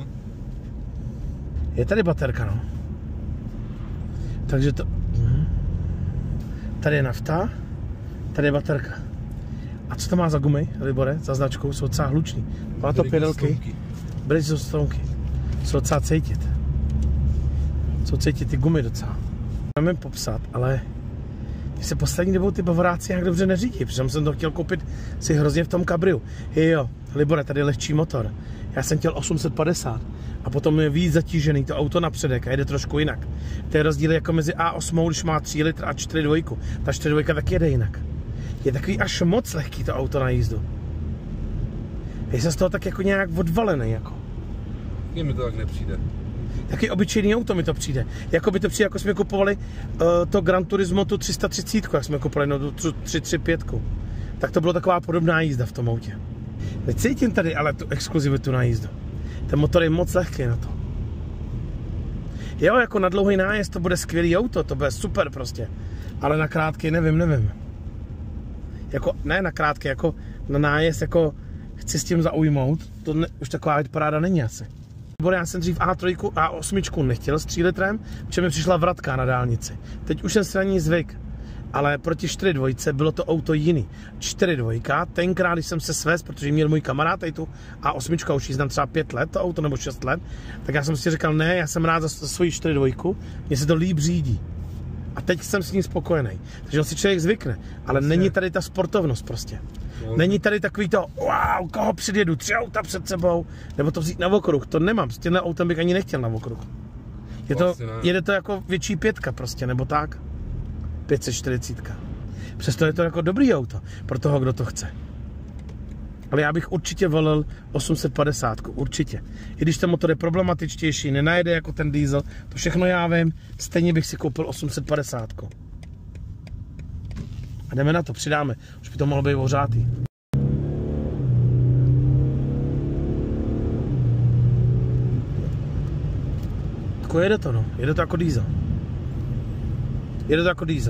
Je tady baterka, no. Takže to... Tady je nafta, tady je baterka. A co to má za gumy, Libore, za značkou? Jsou docela hluční. Má to pědelky. Bridge jsou stonky. Jsou docela cítit. Jsou cítit ty gumy docela. Můžeme popsat, ale když se poslední dobou ty Bavoráci nějak dobře neřídí, protože jsem to chtěl koupit si hrozně v tom kabriu. Jo, Libore, tady je lehčí motor. Já jsem chtěl 850 a potom je víc zatížený to auto na předek a jede trošku jinak. To je rozdíl jako mezi A8, když má 3 litr a 4.2. Ta 4.2 taky jede jinak. Je takový až moc lehký to auto na jízdu. Je se z toho tak jako nějak odvalený jako. Mi to tak nepřijde. Taky obyčejný auto mi to přijde. Jako by to přijde, jako jsme kupovali to Gran Turismo, tu 330, jak jsme kupovali, no tu 335. Tak to bylo taková podobná jízda v tom autě. Necítím tady ale tu exkluzivitu na jízdu. Ten motor je moc lehký na to. Jo, jako na dlouhý nájezd to bude skvělý auto, to bude super prostě. Ale na krátký nevím. Jako, ne na krátký, jako na nájezd, jako chci s tím zaujmout, to už taková paráda není asi. Já jsem dřív A3, A8 nechtěl s 3 litrem, protože mi přišla vratka na dálnici. Teď už jsem si na ní zvyk, ale proti 4.2 bylo to auto jiný. 4.2, tenkrát, když jsem se svez, protože měl můj kamarád tady tu A8, už jízdám třeba 5 let to auto, nebo 6 let, tak já jsem si říkal, ne, já jsem rád za svoji 4.2, mně se to líp řídí. A teď jsem s ním spokojený. Takže si člověk zvykne, ale není tady ta sportovnost prostě. Není tady takový to, wow, koho předjedu, 3 auta před sebou, nebo to vzít na okruh, to nemám, s tímhle autem bych ani nechtěl na okruh. Jede to jako větší 5 prostě, nebo tak, 540. Přesto je to jako dobrý auto, pro toho, kdo to chce. Ale já bych určitě volil 850, určitě. I když ten motor je problematičtější, nenajede jako ten diesel, to všechno já vím, stejně bych si koupil 850. A jdeme na to, přidáme. Už by to mohlo být ohřátý. Tako jede to, no. Jede to jako diesel.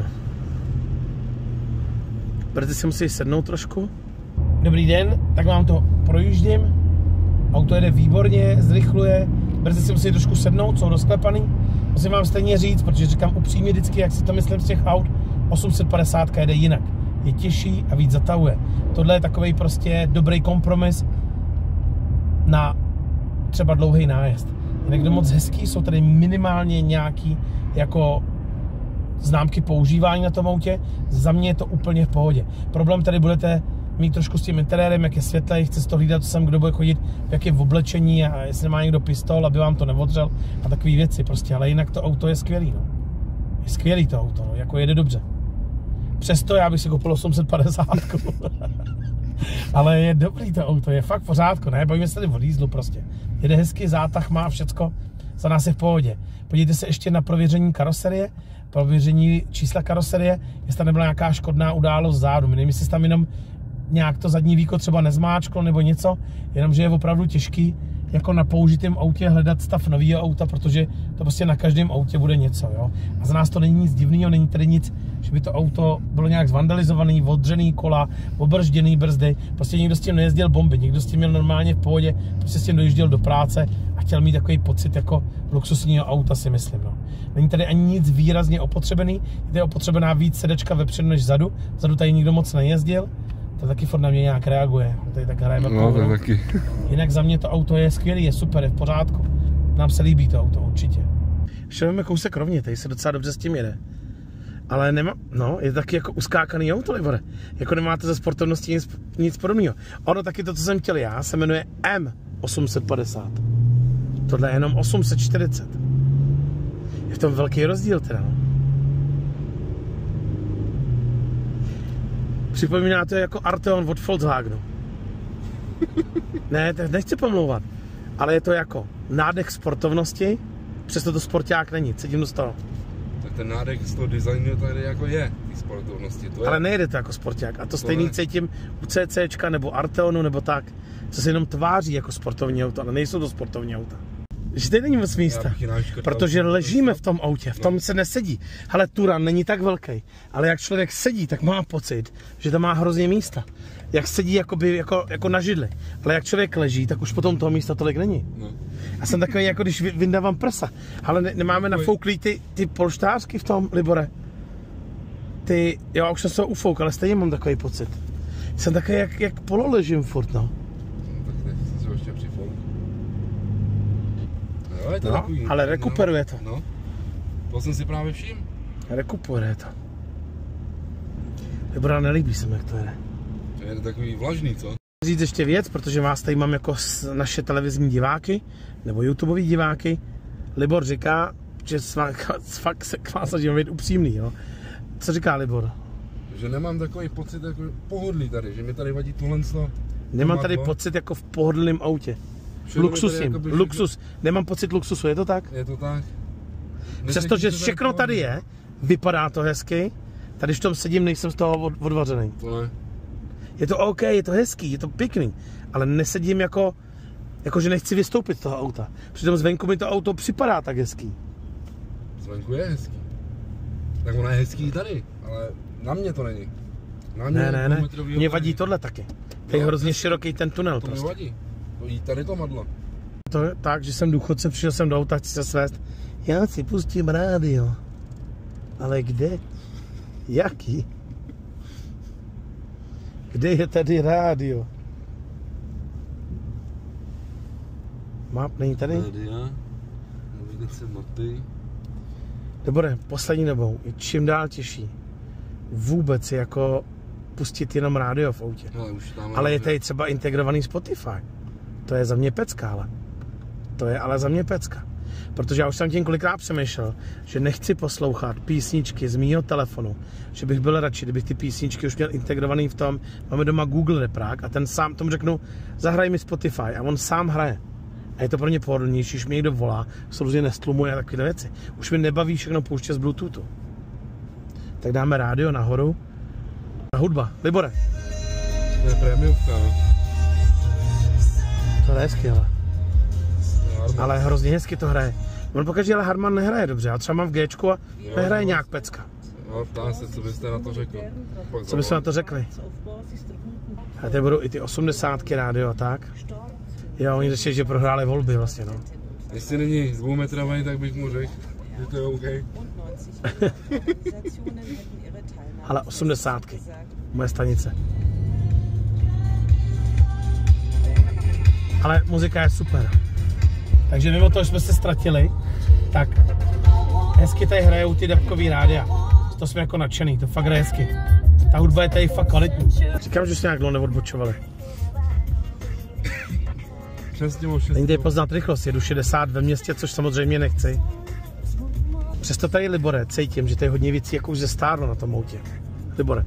Brzy si musí sednout trošku. Dobrý den, tak vám to projíždím. Auto jede výborně, zrychluje. Brzy si musí trošku sednout, jsou rozklepaný. Musím vám stejně říct, protože říkám upřímně vždycky, jak si to myslím z těch aut, 850 jede jinak. Je těžší a víc zatahuje. Tohle je takovej prostě dobrý kompromis na třeba dlouhý nájezd. Jinak to moc hezký, jsou tady minimálně nějaký jako známky používání na tom autě. Za mě je to úplně v pohodě. Problém tady budete mít trošku s tím interiérem, jak je světlej, chce si to hlídat, co kdo bude chodit, v jakém oblečení a jestli má někdo pistol, aby vám to neodřel a takové věci prostě, ale jinak to auto je skvělý, no. Je skvělý to auto, no, jako jede dobře. Přesto já bych si koupil 850. Ale je dobrý to auto, je fakt v pořádku, ne? Bavíme se tady o dieselu prostě. Jede hezký zátah, má všecko, za nás je v pohodě. Podívejte se ještě na prověření karoserie, prověření čísla karoserie, jestli tam nebyla nějaká škodná událost zádu. Nevím, jestli tam jenom nějak to zadní víko třeba nezmáčklo nebo něco, jenomže je opravdu těžký jako na použitém autě hledat stav nového auta, protože to prostě na každém autě bude něco, jo. A za nás to není nic divného, není tady nic, že by to auto bylo nějak zvandalizovaný, odřený kola, obržděný brzdy, prostě někdo s tím nejezdil bomby, někdo s tím měl normálně v pohodě, prostě s tím dojížděl do práce a chtěl mít takový pocit jako luxusního auta, si myslím, no. Není tady ani nic výrazně opotřebený, je tady opotřebená víc sedečka vepředu než vzadu, vzadu tady nikdo moc nejezdil. To taky furt na mě nějak reaguje. Tady tak hrajeme. No, to taky. Jinak za mě to auto je skvělý, je super, je v pořádku. Nám se líbí to auto, určitě. Ještě máme kousek rovně, tady se docela dobře s tím jede. Ale nemá, no, je taky jako uskákaný auto, Libore. Jako nemáte ze sportovnosti nic podobného. Ono taky to, co jsem chtěl já, se jmenuje M850. Tohle je jenom 840. Je v tom velký rozdíl teda, no. Připomíná to jako Arteon od Volkswagenu. Ne, nechci pomlouvat, ale je to jako nádech sportovnosti, přesto to sporták není, cítím do toho. Tak ten nádech z toho designu tady jako je. té sportovnosti. To je... Ale nejde to jako sporták. A to stejný cítím u CCčka nebo Arteonu nebo tak, co se jenom tváří jako sportovní auto, ale nejsou to sportovní auta. Že tady není moc místa, protože ležíme v tom autě, v tom se nesedí. Hele, Turan není tak velký, ale jak člověk sedí, tak má pocit, že tam má hrozně místa. Jak sedí jako na židli, ale jak člověk leží, tak už potom toho místa tolik není. Já jsem takový, jako když vyndávám prsa, ale nemáme nafouklý ty polštářky v tom, Libore. Já už jsem se ufouk, ale stejně mám takový pocit. Jsem takový, jak pololežím furt, no. Tak nechci se ještě přifouk. Jo, No, takový, ale rekuperuje to. No, to jsem si právě všiml. Rekuperuje to. Libora, nelíbí se mi, jak to jede. To je takový vlažný, co? Říct ještě věc, protože vás tady mám jako naše televizní diváky, nebo YouTubeový diváky. Libor říká, že fakt se k vás snažíme být upřímný, jo. Co říká Libor? Že nemám takový pocit jako pohodlí tady, že mi tady vadí tohle. Nemám tady pocit jako v pohodlném autě. Luxus. Nemám pocit luxusu, je to tak? Je to tak. Přestože všechno tady je, vypadá to hezky, tady v tom sedím, nejsem z toho odvařený. To ne. Je to OK, je to hezký, je to pěkný, ale nesedím jako že nechci vystoupit z toho auta. Přitom zvenku mi to auto připadá tak hezký. Zvenku je hezký. Tak ono je hezký tady, ale na mě to není. Na mě ne. Mně vadí tohle taky. To je hrozně široký ten tunel. To mi vadí. Jí tady to madlo. To je tak, že jsem důchodce, přišel jsem do auta, chci se svést. Já si pustím rádio. Ale kde? Jaký? Kde je tady rádio? Map není tady? Rádia. Vidět se mapy. Dobře, poslední dobou je čím dál těžší vůbec jako pustit jenom rádio v autě. Ale je tady třeba integrovaný Spotify. To je za mě pecka, ale. To je ale za mě pecka. Protože já už jsem tím kolikrát přemýšlel, že nechci poslouchat písničky z mýho telefonu, že bych byl radši, kdybych ty písničky už měl integrovaný v tom, máme doma Google reprák a ten sám tomu řeknu, zahraj mi Spotify a on sám hraje. A je to pro ně pohodlnější, když mě někdo volá, samozřejmě nestlumuje a takové věci. Už mi nebaví všechno pouštět z Bluetoothu. Tak dáme rádio nahoru. A hudba. Libore. To je prémiovka, no. To je hezky, ale hrozně hezky to hraje. On pokaždé, ale Harman nehraje dobře. Já třeba mám v Gčku a nehraje nějak pecka. No, ptá se, co byste na to řekl. Co byste na to řekli? A teď budou i ty 80 rádio a tak. Jo, oni řeší, že prohráli volby vlastně, no. Jestli není 2metrový, tak bych mu řekl, že to je OK. Ale 80. Moje stanice. Ale muzika je super. Takže mimo toho, že jsme se ztratili, tak hezky tady hrajou ty debkový rádia. To jsme jako nadšený, to fakt hraje hezky. Ta hudba je tady fakt kvalitní. Říkám, že se nějak dlouho neodbočovali. Není tady poznat rychlost, jedu 60 ve městě, což samozřejmě nechci. Přesto tady, Libore, cítím, že tady hodně věcí jako už zestárlo na tom autě. Libore.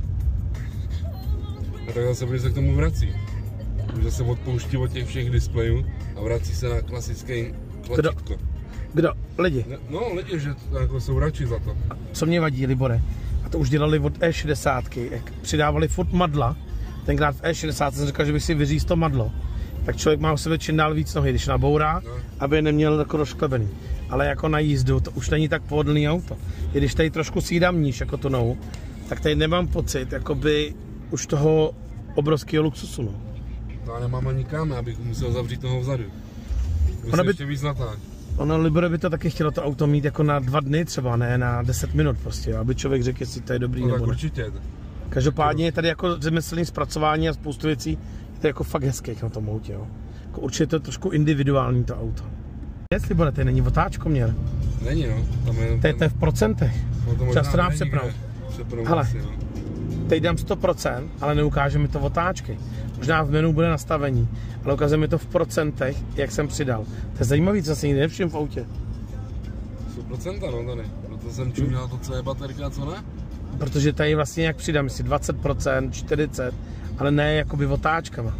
A tak zase se k tomu vrací. Už zase odpouští od těch všech displejů a vrací se na klasický tlačítko. Kdo? Lidi? No, lidi, že jako jsou radši za to. Co mě vadí, Libore, a to už dělali od E60, jak přidávali furt madla, tenkrát v E60 jsem říkal, že bych si vyříz to madlo, tak člověk má u sebe čím dál víc nohy, když nabourá, aby neměl jako rozklebený. Ale jako na jízdu, to už není tak pohodlný auto. I když tady trošku sídám níž jako to nohu, tak tady nemám pocit, jakoby už toho obrovského luxusu. No. To já nemám ani kam, abych musel zavřít toho vzadu. Ještě víc natáč. Ono, Libore, by to taky chtělo to auto mít jako na 2 dny třeba, ne na 10 minut prostě, aby člověk řekl, jestli to je dobrý nebo tak ne. Určitě. Každopádně je tady jako řemeslný zpracování a spoustu věcí, je to jako fakt hezké na tom autě, jo. Jako určitě to je trošku individuální to auto. Jestli bude, tady není otáčkoměr. Není, no. Tam je, to je v procentech. Čas to dám přepnout. Hele, teď dám 100%, ale neukáže mi to otáčky. Možná v menu bude nastavení, ale ukazuje mi to v procentech, jak jsem přidal. To je zajímavý, co se nikdy nevšiml v autě. 100%, no tady. Proto jsem čuměl to, co je baterka, co ne? Protože tady vlastně jak přidám, si 20%, 40%, ale ne jakoby otáčkama.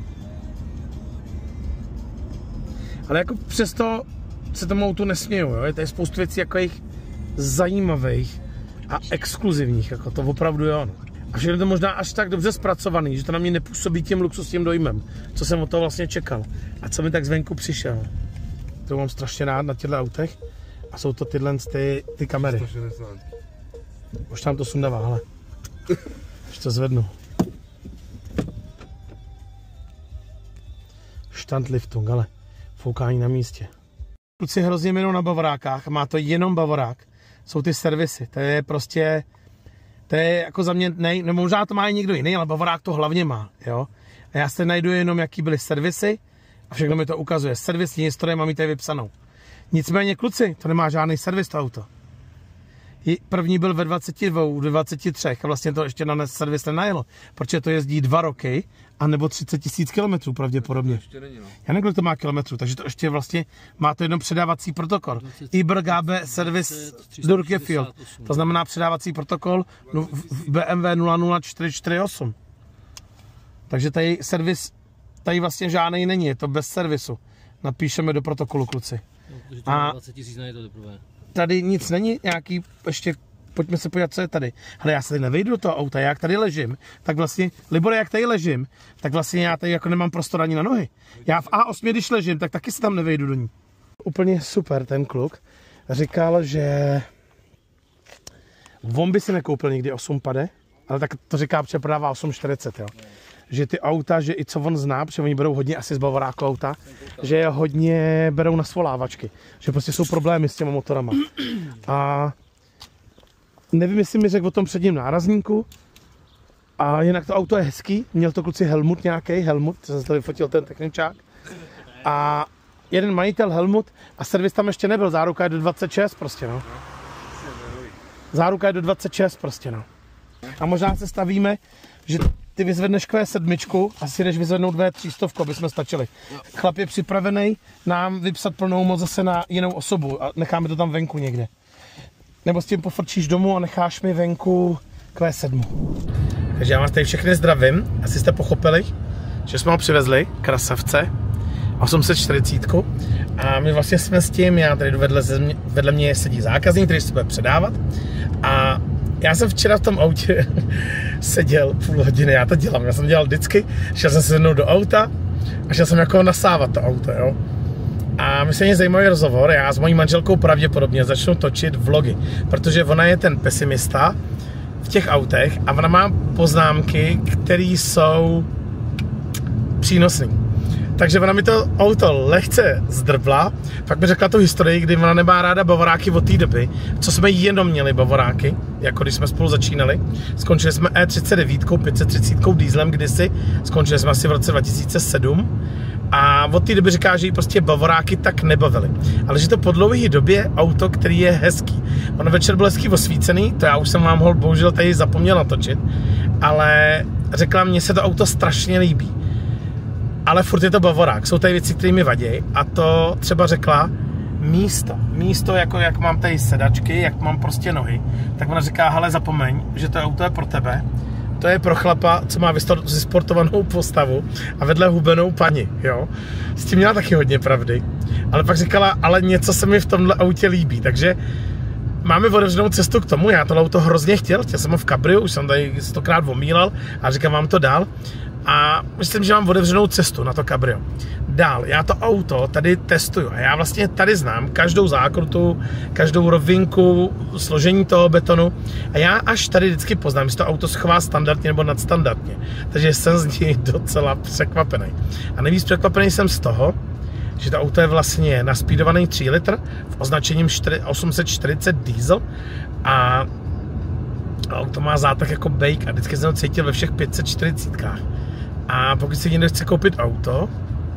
Ale jako přesto se tomu autu nesměju, jo? Je tady spoustu věcí jako jich zajímavých a exkluzivních, jako to opravdu jo. No. A všechno to možná až tak dobře zpracovaný, že to na mě nepůsobí tím luxusním dojmem, co jsem od toho vlastně čekal a co mi tak zvenku přišel. To mám strašně rád na těchto autech a jsou to tyhle ty kamery. 160. Už tam to sundává, hele. Už to zvednu. Standliftung, ale foukání na místě. Kluci hrozně minou na bavorákách, má to jenom bavorák. Jsou ty servisy, to je prostě, to je jako za mě, nebo možná to má i někdo jiný, ale bavorák to hlavně má, jo. A já se najdu jenom, jaký byly servisy a všechno mi to ukazuje. Servisní historie mám ji tady vypsanou. Nicméně kluci, to nemá žádný servis to auto. První byl ve 22, ve 23 a vlastně to ještě na servis nenajelo, protože to jezdí 2 roky a nebo 30 000 kilometrů pravděpodobně. Já nevím, kolik to má kilometrů, takže to ještě vlastně má to jenom předávací protokol. IBR-GB servis Durkefield, to znamená předávací protokol v BMW 00448. Takže tady servis, tady vlastně žádný není, je to bez servisu. Napíšeme do protokolu, kluci. A 20 000 najde to prvé. Tady nic není, nějaký, ještě, pojďme se podívat, co je tady. Hele, já se tady nevejdu do toho auta, jak tady ležím, tak vlastně, Libore, jak tady ležím, tak vlastně já tady jako nemám prostor ani na nohy. Já v A8, když ležím, tak taky se tam nevejdu do ní. Úplně super ten kluk. Říkal, že on by si nekoupil nikdy 8 pade, ale tak to říká, protože prodává 840, jo. Že ty auta, že i co on zná, protože oni berou hodně asi z bavoráku auta, že je hodně berou na svolávačky, že prostě jsou problémy s těma motorama. A nevím, jestli mi řekl o tom předním nárazníku, a jinak to auto je hezký, měl to kluci Helmut nějaký, Helmut, jsem se tady fotil ten techničák. A jeden majitel Helmut a servis tam ještě nebyl, záruka je do 26 prostě, no. Záruka je do 26 prostě, no. A možná se stavíme, že ty vyzvedneš Q7 a si jdeš vyzvednout V300, aby jsme stačili. Chlap je připravený nám vypsat plnou moc zase na jinou osobu a necháme to tam venku někde. Nebo s tím pofrčíš domů a necháš mi venku Q7. Takže já vás tady všechny zdravím. Asi jste pochopili, že jsme ho přivezli, krasavce, 840. A my vlastně jsme s tím, já tady vedle mě sedí zákazník, který se bude předávat. A já jsem včera v tom autě seděl půl hodiny, já to dělám, já jsem dělal vždycky, šel jsem se sednout do auta a šel jsem jako nasávat to auto, jo. A myslím, že zajímavý rozhovor, já s mojí manželkou pravděpodobně začnu točit vlogy, protože ona je ten pesimista v těch autech a ona má poznámky, které jsou přínosné. Takže ona mi to auto lehce zdrbla, pak mi řekla tu historii, kdy ona nemá ráda bavoráky od té doby, co jsme jenom měli bavoráky, jako když jsme spolu začínali. Skončili jsme E39, 530 dieselem kdysi, skončili jsme asi v roce 2007 a od té doby říká, že jí prostě bavoráky tak nebavily. Ale že to po dlouhé době auto, který je hezký. Ono večer byl hezký osvícený, to já už jsem vám ho bohužel tady zapomněl natočit, ale řekla, mně se to auto strašně líbí. Ale furt je to bavorák, jsou tady věci, které mi vadí a to třeba řekla místo jako jak mám tady sedačky, jak mám prostě nohy, tak ona říká, hele zapomeň, že to auto je pro tebe, to je pro chlapa, co má vysportovanou postavu a vedle hubenou paní, jo. S tím měla taky hodně pravdy, ale pak říkala, ale něco se mi v tomhle autě líbí, takže máme otevřenou cestu k tomu, já to auto hrozně chtěl jsem ho v kabriu, už jsem tady 100krát omílal a říkám vám to dál. A myslím, že mám otevřenou cestu na to kabrio. Dál, já to auto tady testuju a já vlastně tady znám každou zákrutu, každou rovinku, složení toho betonu a já až tady vždycky poznám, jestli to auto schová standardně nebo nadstandardně. Takže jsem z něj docela překvapený. A nejvíc překvapený jsem z toho, že to auto je vlastně naspídovaný 3 litr v označením 840 diesel a auto má zátah jako bake a vždycky jsem ho cítil ve všech 540kách. A pokud si někdo chce koupit auto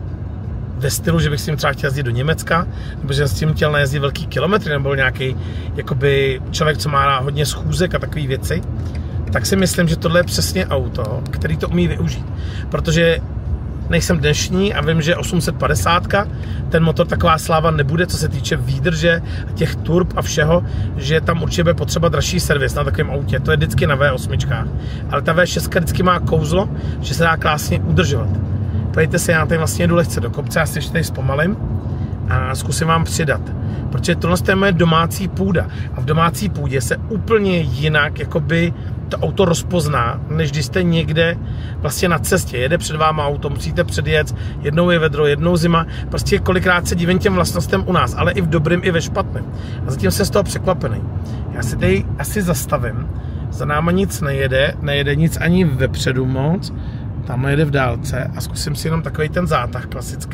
ve stylu, že bych s tím třeba chtěl jezdit do Německa, nebo že s tím chtěl najezdit velký kilometry, nebo nějaký jakoby člověk, co má hodně schůzek a takové věci, tak si myslím, že tohle je přesně auto, který to umí využít. Protože nejsem dnešní a vím, že 850, ten motor taková sláva nebude, co se týče výdrže, těch turb a všeho, že tam určitě bude potřeba dražší servis na takovém autě. To je vždycky na V8. Ale ta V6 vždycky má kouzlo, že se dá krásně udržovat. Pojďte se, já tady vlastně jdu lehce do kopce, já si ještě tady zpomalím. a zkusím vám přidat. Protože tohle je moje domácí půda a v domácí půdě se úplně jinak jakoby to auto rozpozná, než když jste někde vlastně na cestě, jede před váma auto, musíte předjet, jednou je vedro, jednou zima, prostě kolikrát se divím těm vlastnostem u nás, ale i v dobrým, i ve špatném. A zatím jsem z toho překvapený. Já si tady asi zastavím, za náma nic nejede nic ani vepředu moc, tamhle jede v dálce a zkusím si jenom takový ten zátah klasický.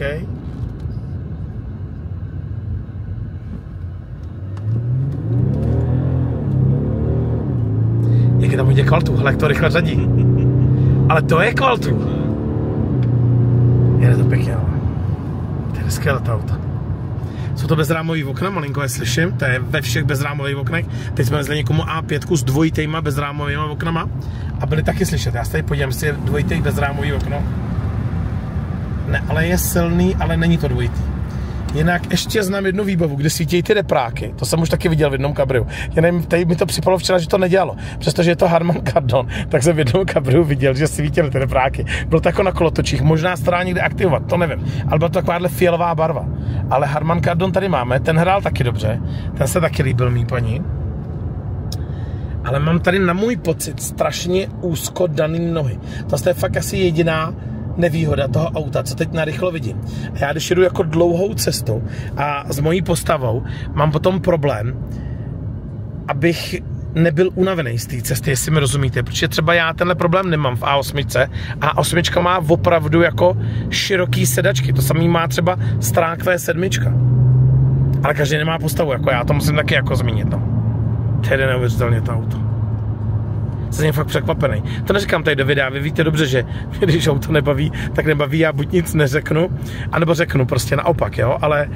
Jak je tam hodně kvaltu, hele, jak to rychle řadí. Ale to je kvaltu. Jede to pěkně, ale. To je skvělé to auto. Jsou to bezrámový okna, malinko je slyším, to je ve všech bezrámových oknech. Teď jsme vezli někomu A5 s dvojitýma bezrámovými oknama a byly taky slyšet. Já se tady podívám, jestli je dvojitý bezrámový okno. Ne, ale je silný, ale není to dvojitý. Jinak ještě znám jednu výbavu, kde svítí ty repráky. To jsem už taky viděl v jednom kabriu. Já nevím, tady mi to připadalo včera, že to nedělalo. Přestože je to Harman Kardon, tak jsem v jednom kabriu viděl, že svítily ty repráky. Bylo to jako na kolotočích, možná se to dá někde aktivovat, to nevím. Ale byla to takováhle fialová barva. Ale Harman Kardon tady máme, ten hrál taky dobře. Ten se taky líbil mý paní. Ale mám tady na můj pocit strašně úzko daný nohy. To je fakt asi jediná nevýhoda toho auta, co teď narychlo vidím. A já když jedu jako dlouhou cestu a s mojí postavou mám potom problém, abych nebyl unavený z té cesty, jestli mi rozumíte, protože třeba já tenhle problém nemám v A8. A8 má opravdu jako široký sedačky, to samý má třeba strák V7. Ale každý nemá postavu jako já, to musím taky jako zmínit. No. To je neuvěřitelně to auto. Jsem fakt překvapený. To neříkám tady do videa, vy víte dobře, že když auto nebaví, tak nebaví, já buď nic neřeknu, anebo řeknu prostě naopak, jo, ale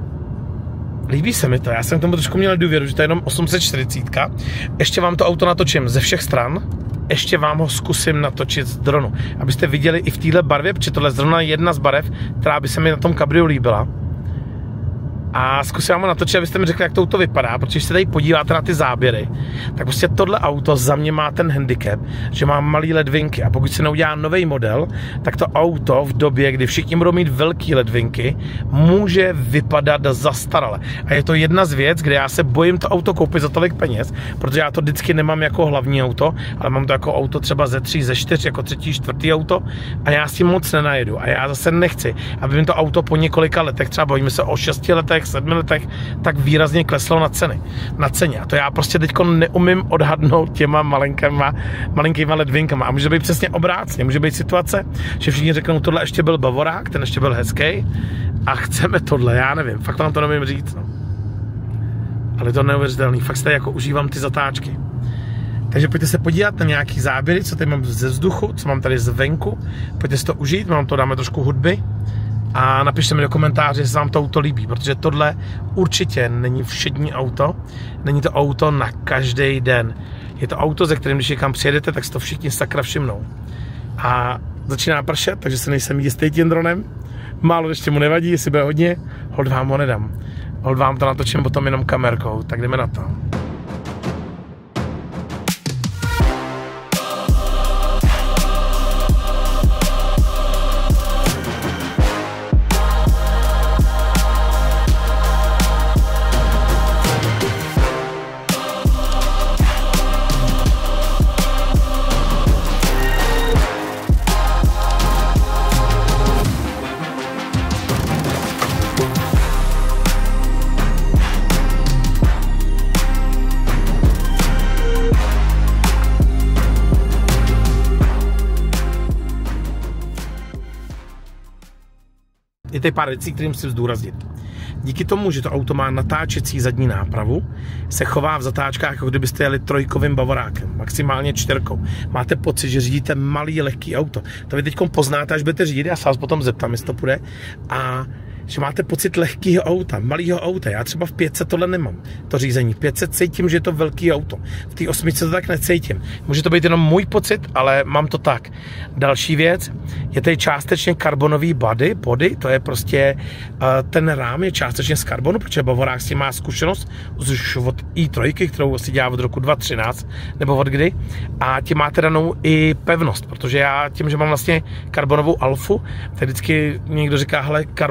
líbí se mi to, já jsem k tomu trošku měl důvěru, že to je jenom 840. Ještě vám to auto natočím ze všech stran, ještě vám ho zkusím natočit z dronu, abyste viděli i v téhle barvě, protože tohle je zrovna jedna z barev, která by se mi na tom kabriu líbila. A zkusím vám ho natočit, abyste mi řekli, jak to auto vypadá, protože když se tady podíváte na ty záběry, tak prostě tohle auto za mě má ten handicap, že má malý ledvinky a pokud se neudělá nový model, tak to auto v době, kdy všichni budou mít velký ledvinky, může vypadat zastarale. A je to jedna z věc, kde já se bojím to auto koupit za tolik peněz, protože já to vždycky nemám jako hlavní auto, ale mám to jako auto třeba ze 3, ze 4, jako třetí, čtvrtý auto a já s tím moc nenajedu. A já zase nechci, aby mi to auto po několika letech, třeba bojíme se o 6 letech, 7 letech, tak výrazně kleslo na ceně. A to já prostě teďko neumím odhadnout těma malinkýma ledvinkama. A může být přesně obrácně. Může být situace, že všichni řeknou, tohle ještě byl Bavorák, ten ještě byl hezký a chceme tohle, já nevím. Fakt vám to nevím říct. No. Ale to je neuvěřitelný. Fakt se jako užívám ty zatáčky. Takže pojďte se podívat na nějaký záběry, co tady mám ze vzduchu, co mám tady zvenku. Pojďte si to užít, mám to, dáme trošku hudby. A napište mi do komentáře, jestli vám to auto líbí, protože tohle určitě není všední auto, není to auto na každý den. Je to auto, ze kterým když někam přijedete, tak si to všichni sakra všimnou. A začíná pršet, takže se nejsem jistý tím dronem. Málo ještě mu nevadí, jestli bude hodně, hold vám ho nedám. Hold vám to natočím potom jenom kamerkou, tak jdeme na to. Je tady pár věcí, kterým chci zdůraznit. Díky tomu, že to auto má natáčecí zadní nápravu, se chová v zatáčkách, jako kdybyste jeli trojkovým Bavorákem, maximálně 4. Máte pocit, že řídíte malý, lehký auto. To vy teď poznáte, až budete řídit, já se vás potom zeptám, jestli to půjde. A že máte pocit lehkého auta, malého auta. Já třeba v 500 tohle nemám, to řízení. V 500 cítím, že je to velký auto. V té 8 to tak necítím. Může to být jenom můj pocit, ale mám to tak. Další věc, je tady částečně karbonový body, to je prostě ten rám je částečně z karbonu, protože Bavorák s tím má zkušenost už od i3, kterou si dělá od roku 2013, nebo od kdy. A tím máte danou i pevnost, protože já tím, že mám vlastně karbonovou alfu, tak vždycky někdo říká, hele, karbon to strašně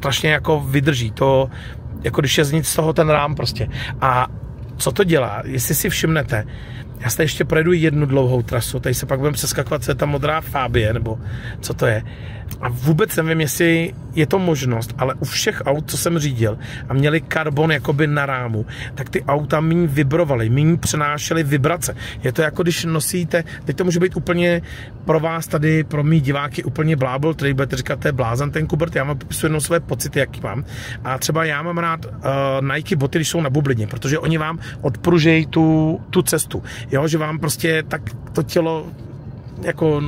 strašně jako vydrží, to jako když je z nic z toho ten rám prostě. A co to dělá, jestli si všimnete, já se ještě projedu jednu dlouhou trasu, tady se pak budeme přeskakovat, co je ta modrá Fabie, nebo co to je. A vůbec nevím, jestli je to možnost, ale u všech aut, co jsem řídil a měli karbon jakoby na rámu, tak ty auta méně vibrovaly, méně přenášely vibrace. Je to jako když nosíte, teď to může být úplně pro vás tady, pro mý diváky úplně blábol, který budete říkat, to je blázan ten Kubert, já vám popisuju jenom své pocity, jaký mám. A třeba já mám rád Nike boty, když jsou na bublině, protože oni vám odpružejí tu cestu. Jo, že vám prostě tak to tělo jako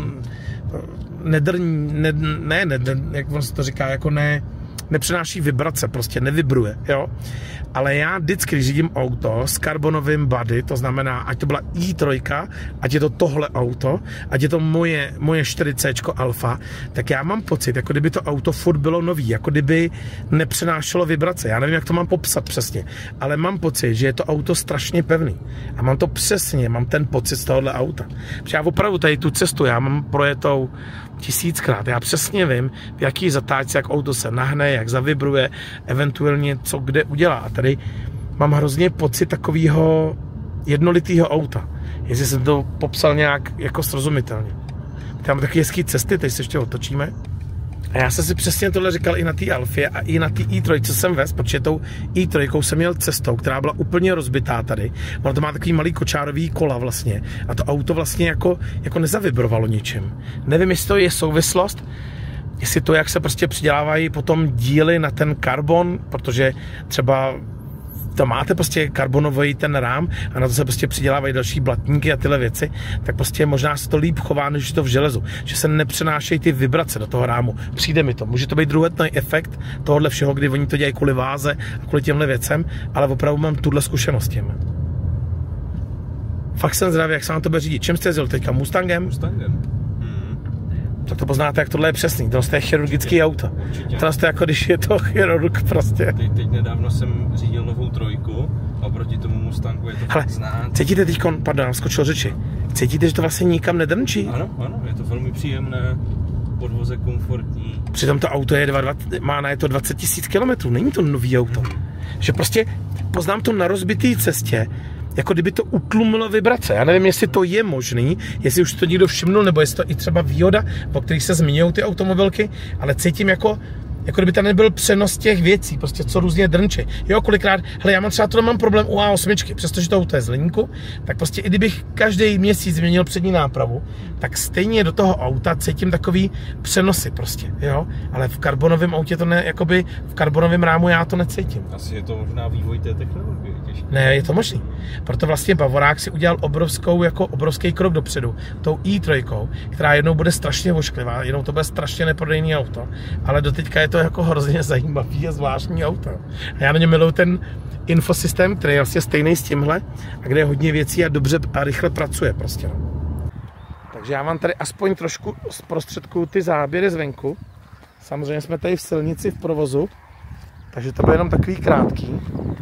nedrní, jak se to říká, jako nepřenáší vibrace, prostě nevibruje, jo. Ale já vždycky, když řídím auto s karbonovým body, to znamená, ať to byla i3, ať je to tohle auto, ať je to moje 4C Alfa, tak já mám pocit, jako kdyby to auto furt bylo nový, jako kdyby nepřenášelo vibrace. Já nevím, jak to mám popsat přesně, ale mám pocit, že je to auto strašně pevný. A mám to přesně, mám ten pocit z tohohle auta. Protože já opravdu tady tu cestu, já mám projetou 1000krát. Já přesně vím, v jaký zatáčce, jak auto se nahne, jak zavibruje, eventuálně co kde udělá. A tady mám hrozně pocit takového jednolitého auta. Jestli jsem to popsal nějak jako srozumitelně. Tam taky hezký cesty, teď se ještě otočíme. A já jsem si přesně tohle říkal i na té Alfě a i na té i3, co jsem vez, protože tou i3 jsem měl cestou, která byla úplně rozbitá tady. Ono to má takový malý kočárový kola vlastně a to auto vlastně jako nezavibrovalo ničím. Nevím, jestli to je souvislost, jestli to, jak se prostě přidělávají potom díly na ten karbon, protože třeba to máte prostě karbonový ten rám a na to se prostě přidělávají další blatníky a tyhle věci, tak prostě možná se to líp chová, než to v železu, že se nepřenášejí ty vibrace do toho rámu. Přijde mi to. Může to být druhotný efekt tohohle všeho, kdy oni to dělají kvůli váze a kvůli těmhle věcem, ale opravdu mám tuhle zkušenost tím. Fakt jsem zdravý, jak se na to bude řídit. Čím jste jezdil teďka? Mustangem? Mustangem. Tak to poznáte, jak tohle je přesný. To je chirurgický auto. To je jako když je to chirurg prostě. Teď nedávno jsem řídil novou 3 a oproti tomu Mustangu je to hele, znát. Cítíte teďko, pardon, skočil řeči. Cítíte, že to vlastně nikam nedrnčí? Ano, je to velmi příjemné, podvoze komfortní. Přitom to auto má na to 20 000 km, není to nový auto. Že prostě poznám to na rozbitý cestě, jako kdyby to utlumilo vibrace. Já nevím, jestli to je možný, jestli už to někdo všimnul, nebo jestli to i třeba výhoda, o kterých se zmiňují ty automobilky, ale cítím jako kdyby tam nebyl přenos těch věcí, prostě co různě drnčí. Jo, kolikrát, hele, já mám třeba to mám problém u A8, přestože to auto je z hliníku, tak prostě i kdybych každý měsíc změnil přední nápravu, tak stejně do toho auta cítím takový přenosy prostě, jo, ale v karbonovém autě to ne, jakoby v karbonovém rámu já to necítím. Asi je to možná vývoj té technologie, těžké. Ne, je to možný. Proto vlastně Bavorák si udělal obrovský krok dopředu, tou i3, která jednou bude strašně ošklivá, jednou to bude strašně neprodejný auto, ale doteďka je to jako hrozně zajímavý a zvláštní auto. A já na něm miluji ten infosystém, který je vlastně stejný s tímhle a kde je hodně věcí a dobře a rychle pracuje prostě. Takže já vám tady aspoň trošku zprostředkuju ty záběry zvenku. Samozřejmě jsme tady v silnici v provozu, takže to bude jenom takový krátký.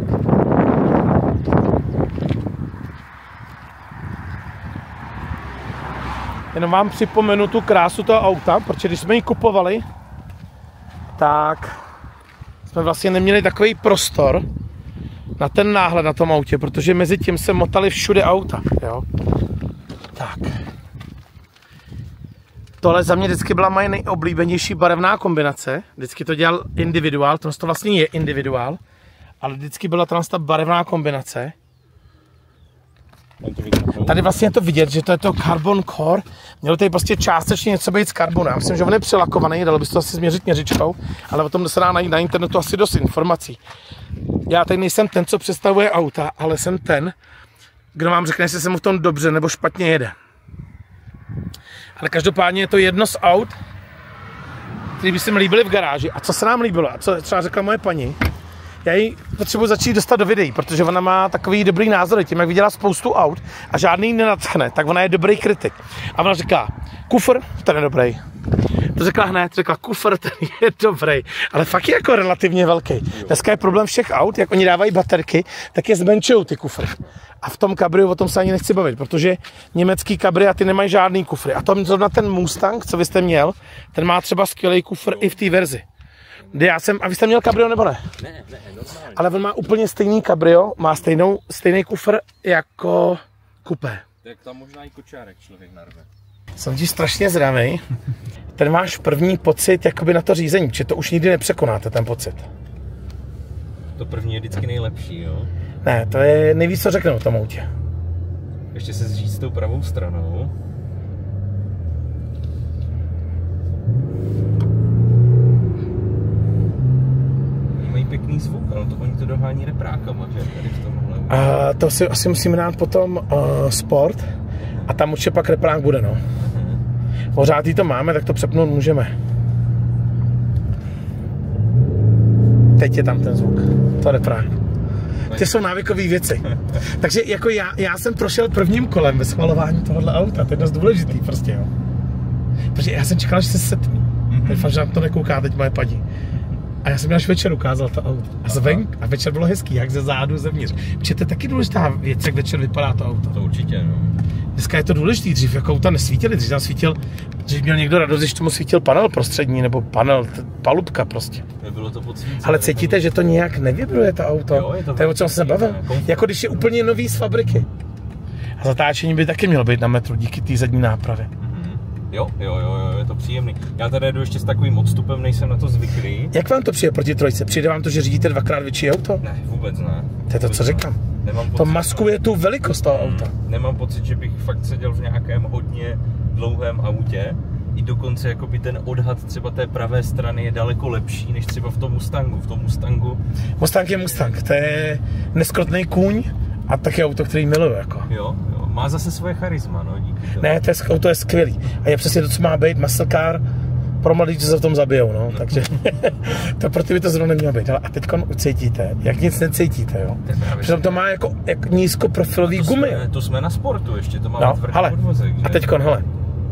Jenom vám připomenu tu krásu toho auta, protože když jsme ji kupovali, tak jsme vlastně neměli takový prostor na ten náhled na tom autě, protože mezi tím se motaly všude auta, jo. Tak. Tohle za mě vždycky byla moje nejoblíbenější barevná kombinace. Vždycky to dělal individuál, to vlastně je individuál, ale vždycky byla ta barevná kombinace. Tady vlastně je to vidět, že to je to Carbon Core. Mělo tady prostě částečně něco být z karbonu. Já myslím, že on je přelakovaný, dalo by se to asi změřit měřičkou, ale o tom se dá najít na internetu asi dost informací. Já tady nejsem ten, co představuje auta, ale jsem ten, kdo vám řekne, jestli se mu v tom dobře nebo špatně jede. Ale každopádně je to jedno z aut, který by se mi líbily v garáži. A co se nám líbilo, a co třeba řekla moje paní, já ji potřebuji začít dostat do videí, protože ona má takový dobrý názory, tím jak viděla spoustu aut a žádný nenadchne, tak ona je dobrý kritik. A ona říká, kufr, ten je dobrý. To řekla hned, řekla kufr, ten je dobrý, ale fakt je jako relativně velký. Dneska je problém všech aut, jak oni dávají baterky, tak je zmenšují ty kufry. A v tom kabriu o tom se ani nechci bavit, protože německý kabry a ty nemají žádný kufry. A to zrovna ten Mustang, co vy jste měl, ten má třeba skvělý kufr i v té verzi. A vy jste měl kabrio nebo ne? Ne, normálně. Ale on má úplně stejný kabrio, má stejný kufr jako kupé. Tak tam možná i kočárek člověk narve. Jsem ti strašně zdravý. Ten váš první pocit jakoby na to řízení, že to už nikdy nepřekonáte, ten pocit. To první je vždycky nejlepší, jo? Ne, to je nejvíc, co řekne o tom autě. Ještě se zříct tou pravou stranou. Mají pěkný zvuk, ale to oni to dohání reprákama, že? Tady v tomhle. A to si asi musíme dát potom sport a tam určitě pak reprák bude, no. Pořád to máme, tak to přepnout můžeme. Teď je tam ten zvuk, to reprák. Ty jsou návykové věci. Takže jako já jsem prošel prvním kolem ve schvalování tohohle auta, to je dost důležitý prostě, jo. Protože já jsem čekal, že se setmí. Teď fakt, že na to nekouká teď moje paní. A já jsem až večer ukázal to auto. A večer bylo hezký, jak ze zádu, zevnitř. Protože to je taky důležitá věc, jak večer vypadá to auto. To určitě, no. Dneska je to důležitý, dřív jako auta nesvítily, dřív tam svítil, dřív měl někdo radost, když tomu svítil panel prostřední, nebo panel, palubka prostě. Nebylo to podsvícené. Ale cítíte, že to nějak nevibruje to auto? Jo, to je o čem jsem se bavil. Jako když je úplně nový z fabriky. A zatáčení by taky mělo být na metru díky té zadní nápravě. Jo, je to příjemný. Já tady jdu ještě s takovým odstupem, nejsem na to zvyklý. Jak vám to přijde proti trojce? Přijde vám to, že řídíte dvakrát větší auto? Ne, vůbec ne. To je to, co říkám. To maskuje tu velikost toho auta. Nemám pocit, že bych fakt seděl v nějakém hodně dlouhém autě. I dokonce jakoby ten odhad třeba té pravé strany je daleko lepší, než třeba v tom Mustangu. Mustang je Mustang, to je neskrotný kůň a taky auto, který miluju, jako. Jo, má zase svoje charisma, no, díky tomu. Ne, auto je skvělý. A je přesně to, co má být, muscle car, pro mladí, co se v tom zabijou, no. Takže to pro ty by to zrovna nemělo být. Ale a teď ucítíte, jak nic necítíte, jo. Přitom to má jako nízkoprofilový gumy. To jsme na sportu ještě, to má tvrdý podvozek. A teďkon, hele.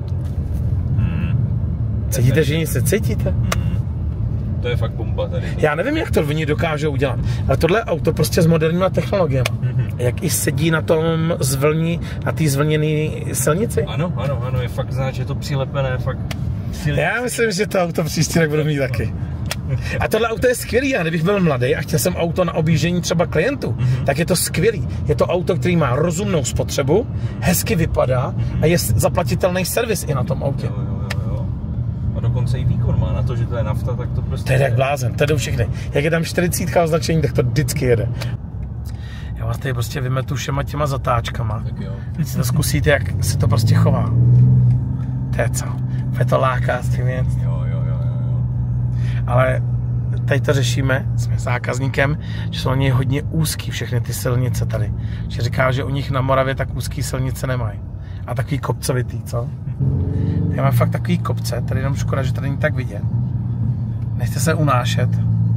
Cítíte, že nic necítíte? To je fakt bomba tady. Já nevím, jak to oni dokážou udělat, ale tohle auto prostě s moderníma technologiemi. Jak i sedí na tom na té zvlněné silnici. Ano, je fakt znát, že je to přilepené, fakt silnici. Já myslím, že to auto příští rok budu mít taky. A tohle auto je skvělý, já kdybych byl mladý a chtěl jsem auto na objíždění třeba klientů, tak je to skvělý. Je to auto, který má rozumnou spotřebu, hezky vypadá a je zaplatitelný servis i na tom autě. A dokonce i výkon má na to, že to je nafta, tak to prostě... To je jak blázen, to jdou všechny. Jak je tam 40 označení, tak to vždycky jede. Já vás tady prostě vymetu všema těma zatáčkama. Tak jo. Teď si to zkusíte, jak se to prostě chová. To je co? To je to láká s tím věc. Jo. Ale tady to řešíme s mým zákazníkem, že jsou na něj hodně úzký všechny ty silnice tady. Že říká, že u nich na Moravě tak úzký silnice nemají. A takový kopcovitý, co? Já mám fakt takový kopce, tady jenom škoda, že tady není tak vidět. Nechte se unášet.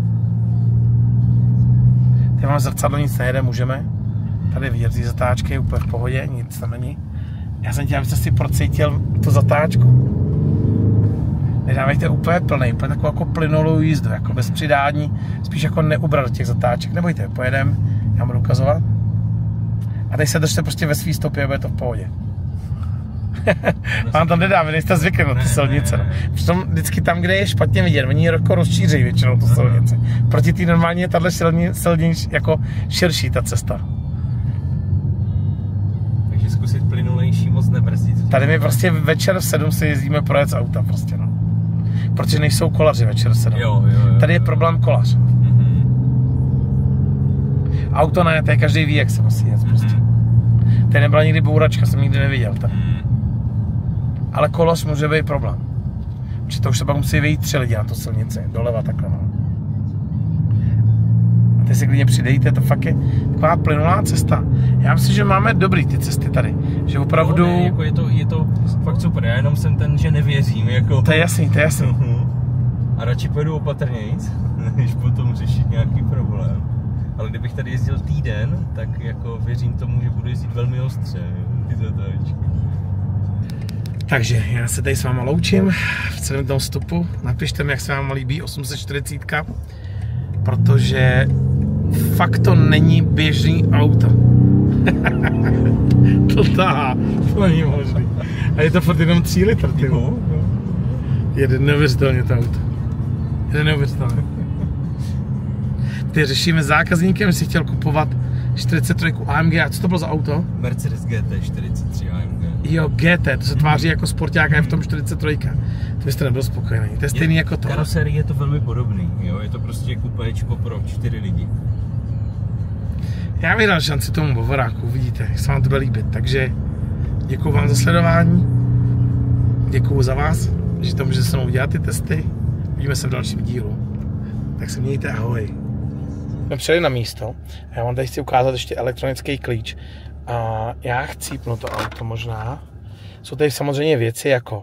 Tady mám zrcadlo, nic nejede, můžeme. Tady vidět ty zatáčky, úplně v pohodě, nic tam není. Já jsem chtěl, abyste si procítil tu zatáčku. Nedávejte úplně plný, úplně takovou jako plynulou jízdu, jako bez přidání, spíš jako neubrat do těch zatáček. Nebojte, pojedem, já budu ukazovat. A teď se držte prostě ve svý stopě a bude to v pohodě. Vám tam nedá, vy nejste zvyklí na ty silnice. No. Přitom vždycky tam, kde je špatně vidět, oni jako rozšíří většinou tu silnici. Proti té normálně je tahle silnice jako širší ta cesta. Takže zkusit plynulejší, moc nebrzdit. Tady my prostě večer v 7 si jezdíme projet z auta prostě, no. Protože nejsou kolaři večer v 7. Jo. Tady je problém kolař. Auto ne, to je každý ví, jak se musí jet prostě. Tady nebyla nikdy bouračka, jsem nikdy neviděl. Ale koloř může být problém. Protože to už se pak musí vyjít 3 lidi na tu silnici, doleva takhle. No. A teď si klidně přidejte, to fakt je taková plynulá cesta. Já myslím, že máme dobrý ty cesty tady. Že opravdu... No, ne, jako je to fakt super, já jenom jsem ten, že nevěřím. Jako... To je jasný. A radši pojedu opatrnějc, než potom řešit nějaký problém. Ale kdybych tady jezdil týden, tak jako věřím tomu, že budu jezdit velmi ostře. Takže já se tady s váma loučím v celém tom vstupu. Napište mi, jak se vám líbí 840, protože fakt to není běžný auto. To není možný. A je to furt jenom 3 litr, ty. Jede neuvěřitelně to auto. Je to neuvěřitelné. Ty řešíme zákazníkem, si chtěl kupovat 43 AMG, a co to bylo za auto? Mercedes GT 43 AMG. Jo, GT, to se tváří jako sporták a je v tom 43. To byste nebyl spokojený, to je stejný jako to. Karoserii je to velmi podobný, jo? Je to prostě kupéčko pro 4 lidi. Já bych dal šanci tomu Bavoráku, uvidíte, jak se vám to bude líbit. Takže děkuju vám za sledování, děkuju za vás, že to můžete se mnou dělat ty testy. Uvidíme se v dalším dílu. Tak se mějte, ahoj. Jsme přijeli na místo a já vám tady chci ukázat ještě elektronický klíč. A já chci cípnout to auto možná. Jsou tady samozřejmě věci jako...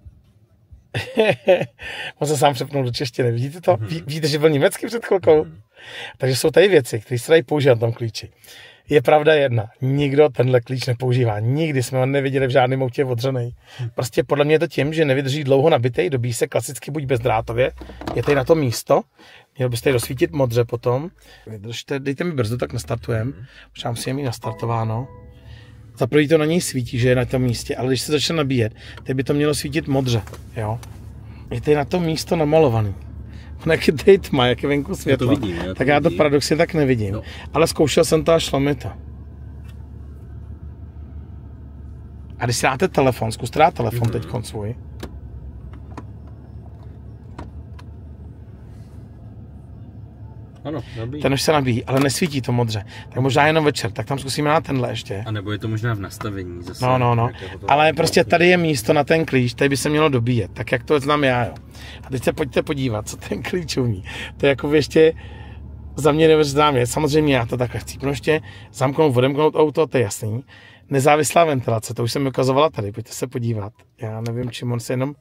On se sám přepnul do češtiny, vidíte to? Vidíte, že byl německý před chvilkou? Takže jsou tady věci, které se dají používat na tom klíči. Je pravda jedna, nikdo tenhle klíč nepoužívá. Nikdy jsme ho neviděli v žádném autě odřenej. Prostě podle mě je to tím, že nevydrží dlouho nabitej, dobíjí se klasicky buď bezdrátově, je tady na to místo, měl byste tady rozsvítit modře potom. Vydržte, dejte mi brzdu, tak nastartujeme. Možná musím mít nastartováno. Za první to na něj svítí, že je na tom místě, ale když se začne nabíjet, tak by to mělo svítit modře, jo. Je tady na to místo namalovaný. Jak je tady tma, jak je venku světlo, vidím, tak já to paradoxně tak nevidím. No. Ale zkoušel jsem to a šlo mi to. A když si dáte telefon, zkuste dát telefon teďkon svůj. Ano, ten už se nabíjí, ale nesvítí to modře. Tak možná jenom večer, tak tam zkusíme na tenhle ještě. A nebo je to možná v nastavení zase. No. Ale prostě tady je místo na ten klíč, tady by se mělo dobíjet, tak jak to znám já, jo. A teď se pojďte podívat, co ten klíč umí. To je jako ještě za mě neuvěřitelná věc. Samozřejmě já to takhle chcípnu ještě, zamknout, odemknout auto, to je jasný. Nezávislá ventilace, to už jsem ukazovala tady, pojďte se podívat. Já nevím, čím on se jenom...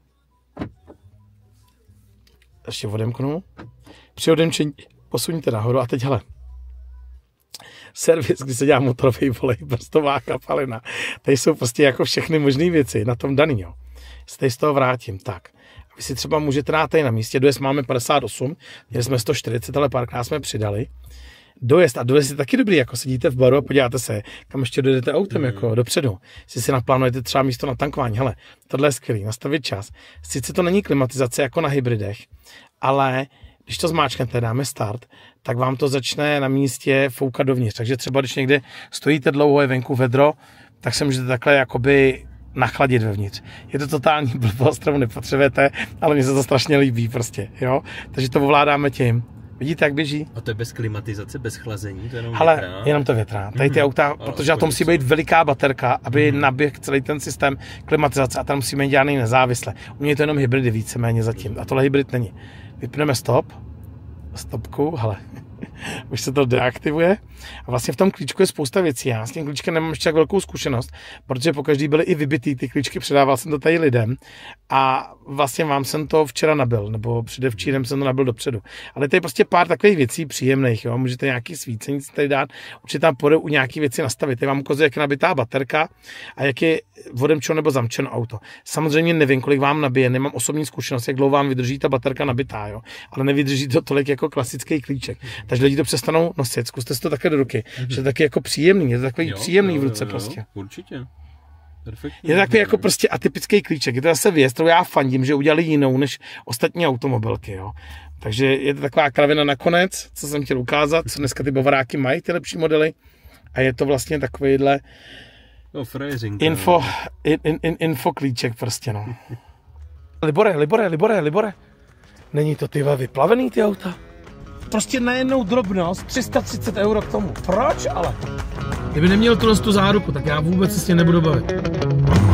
Ještě odemknu. Při odemčení posuňte nahoru a teď hele. Servis, kdy se dělá motorový volej, brzová kapalina. Tady jsou prostě jako všechny možné věci na tom daný, jo. Se tady z toho vrátím, tak. Vy si třeba můžete dát tady na místě, dojezd máme 58, měli jsme 140, ale párkrát jsme přidali. Dojezd, a dojezd je taky dobrý, jako sedíte v baru a podíváte se, kam ještě dojedete autem, jako dopředu. Si naplánujete třeba místo na tankování, hele, tohle je skvělý, nastavit čas. Sice to není klimatizace jako na hybridech, ale když to zmáčknete, dáme start, tak vám to začne na místě foukat dovnitř. Takže třeba když někde stojíte dlouho, je venku vedro, tak se můžete takhle jakoby nachladit vevnitř. Je to totální blbost, kterou nepotřebujete, ale mně se to strašně líbí prostě, jo. Takže to ovládáme tím. Vidíte, jak běží? A to je bez klimatizace, bez chlazení? To je jenom větrá? Jenom to větrá. Tady ty auta, protože na to musí být veliká baterka, aby naběh celý ten systém klimatizace a tam musíme dělat nezávisle. U mě je to jenom hybridy víceméně zatím. A tohle hybrid není. Vypneme stopku, hele, už se to deaktivuje. A vlastně v tom klíčku je spousta věcí. Já s tím klíčkem nemám ještě tak velkou zkušenost, protože pokaždý byly i vybitý ty klíčky, předával jsem to tady lidem a vlastně vám jsem to včera nabil, nebo předevčírem jsem to nabil dopředu. Ale to je prostě pár takových věcí příjemných, jo. Můžete nějaký svícení tady dát, určitě tam půjde u nějaký věci nastavit. Tady vám ukazuje, jak je nabitá baterka a jak je odemčeno nebo zamčeno auto. Samozřejmě nevím, kolik vám nabije, nemám osobní zkušenost, jak dlouho vám vydrží ta baterka nabitá, jo. Ale nevydrží to tolik jako klasický klíček. Takže lidi to přestanou nosit. Zkuste si to také do ruky. Že to taky jako příjemný, je to takový příjemný v ruce prostě. Určitě. Perfektní. Je to takový jako prostě atypický klíček. Je to zase věc, kterou já fandím, že udělali jinou než ostatní automobilky, jo. Takže je to taková kravina nakonec, co jsem chtěl ukázat, co dneska ty Bavoráky mají, ty lepší modely. A je to vlastně takovýhle info klíček prostě, no. Libore. Není to ty vyplavený ty auta? Prostě najednou drobnost, 330 € k tomu. Proč ale? Kdyby neměl tu záruku, tak já vůbec se s tím nebudu bavit.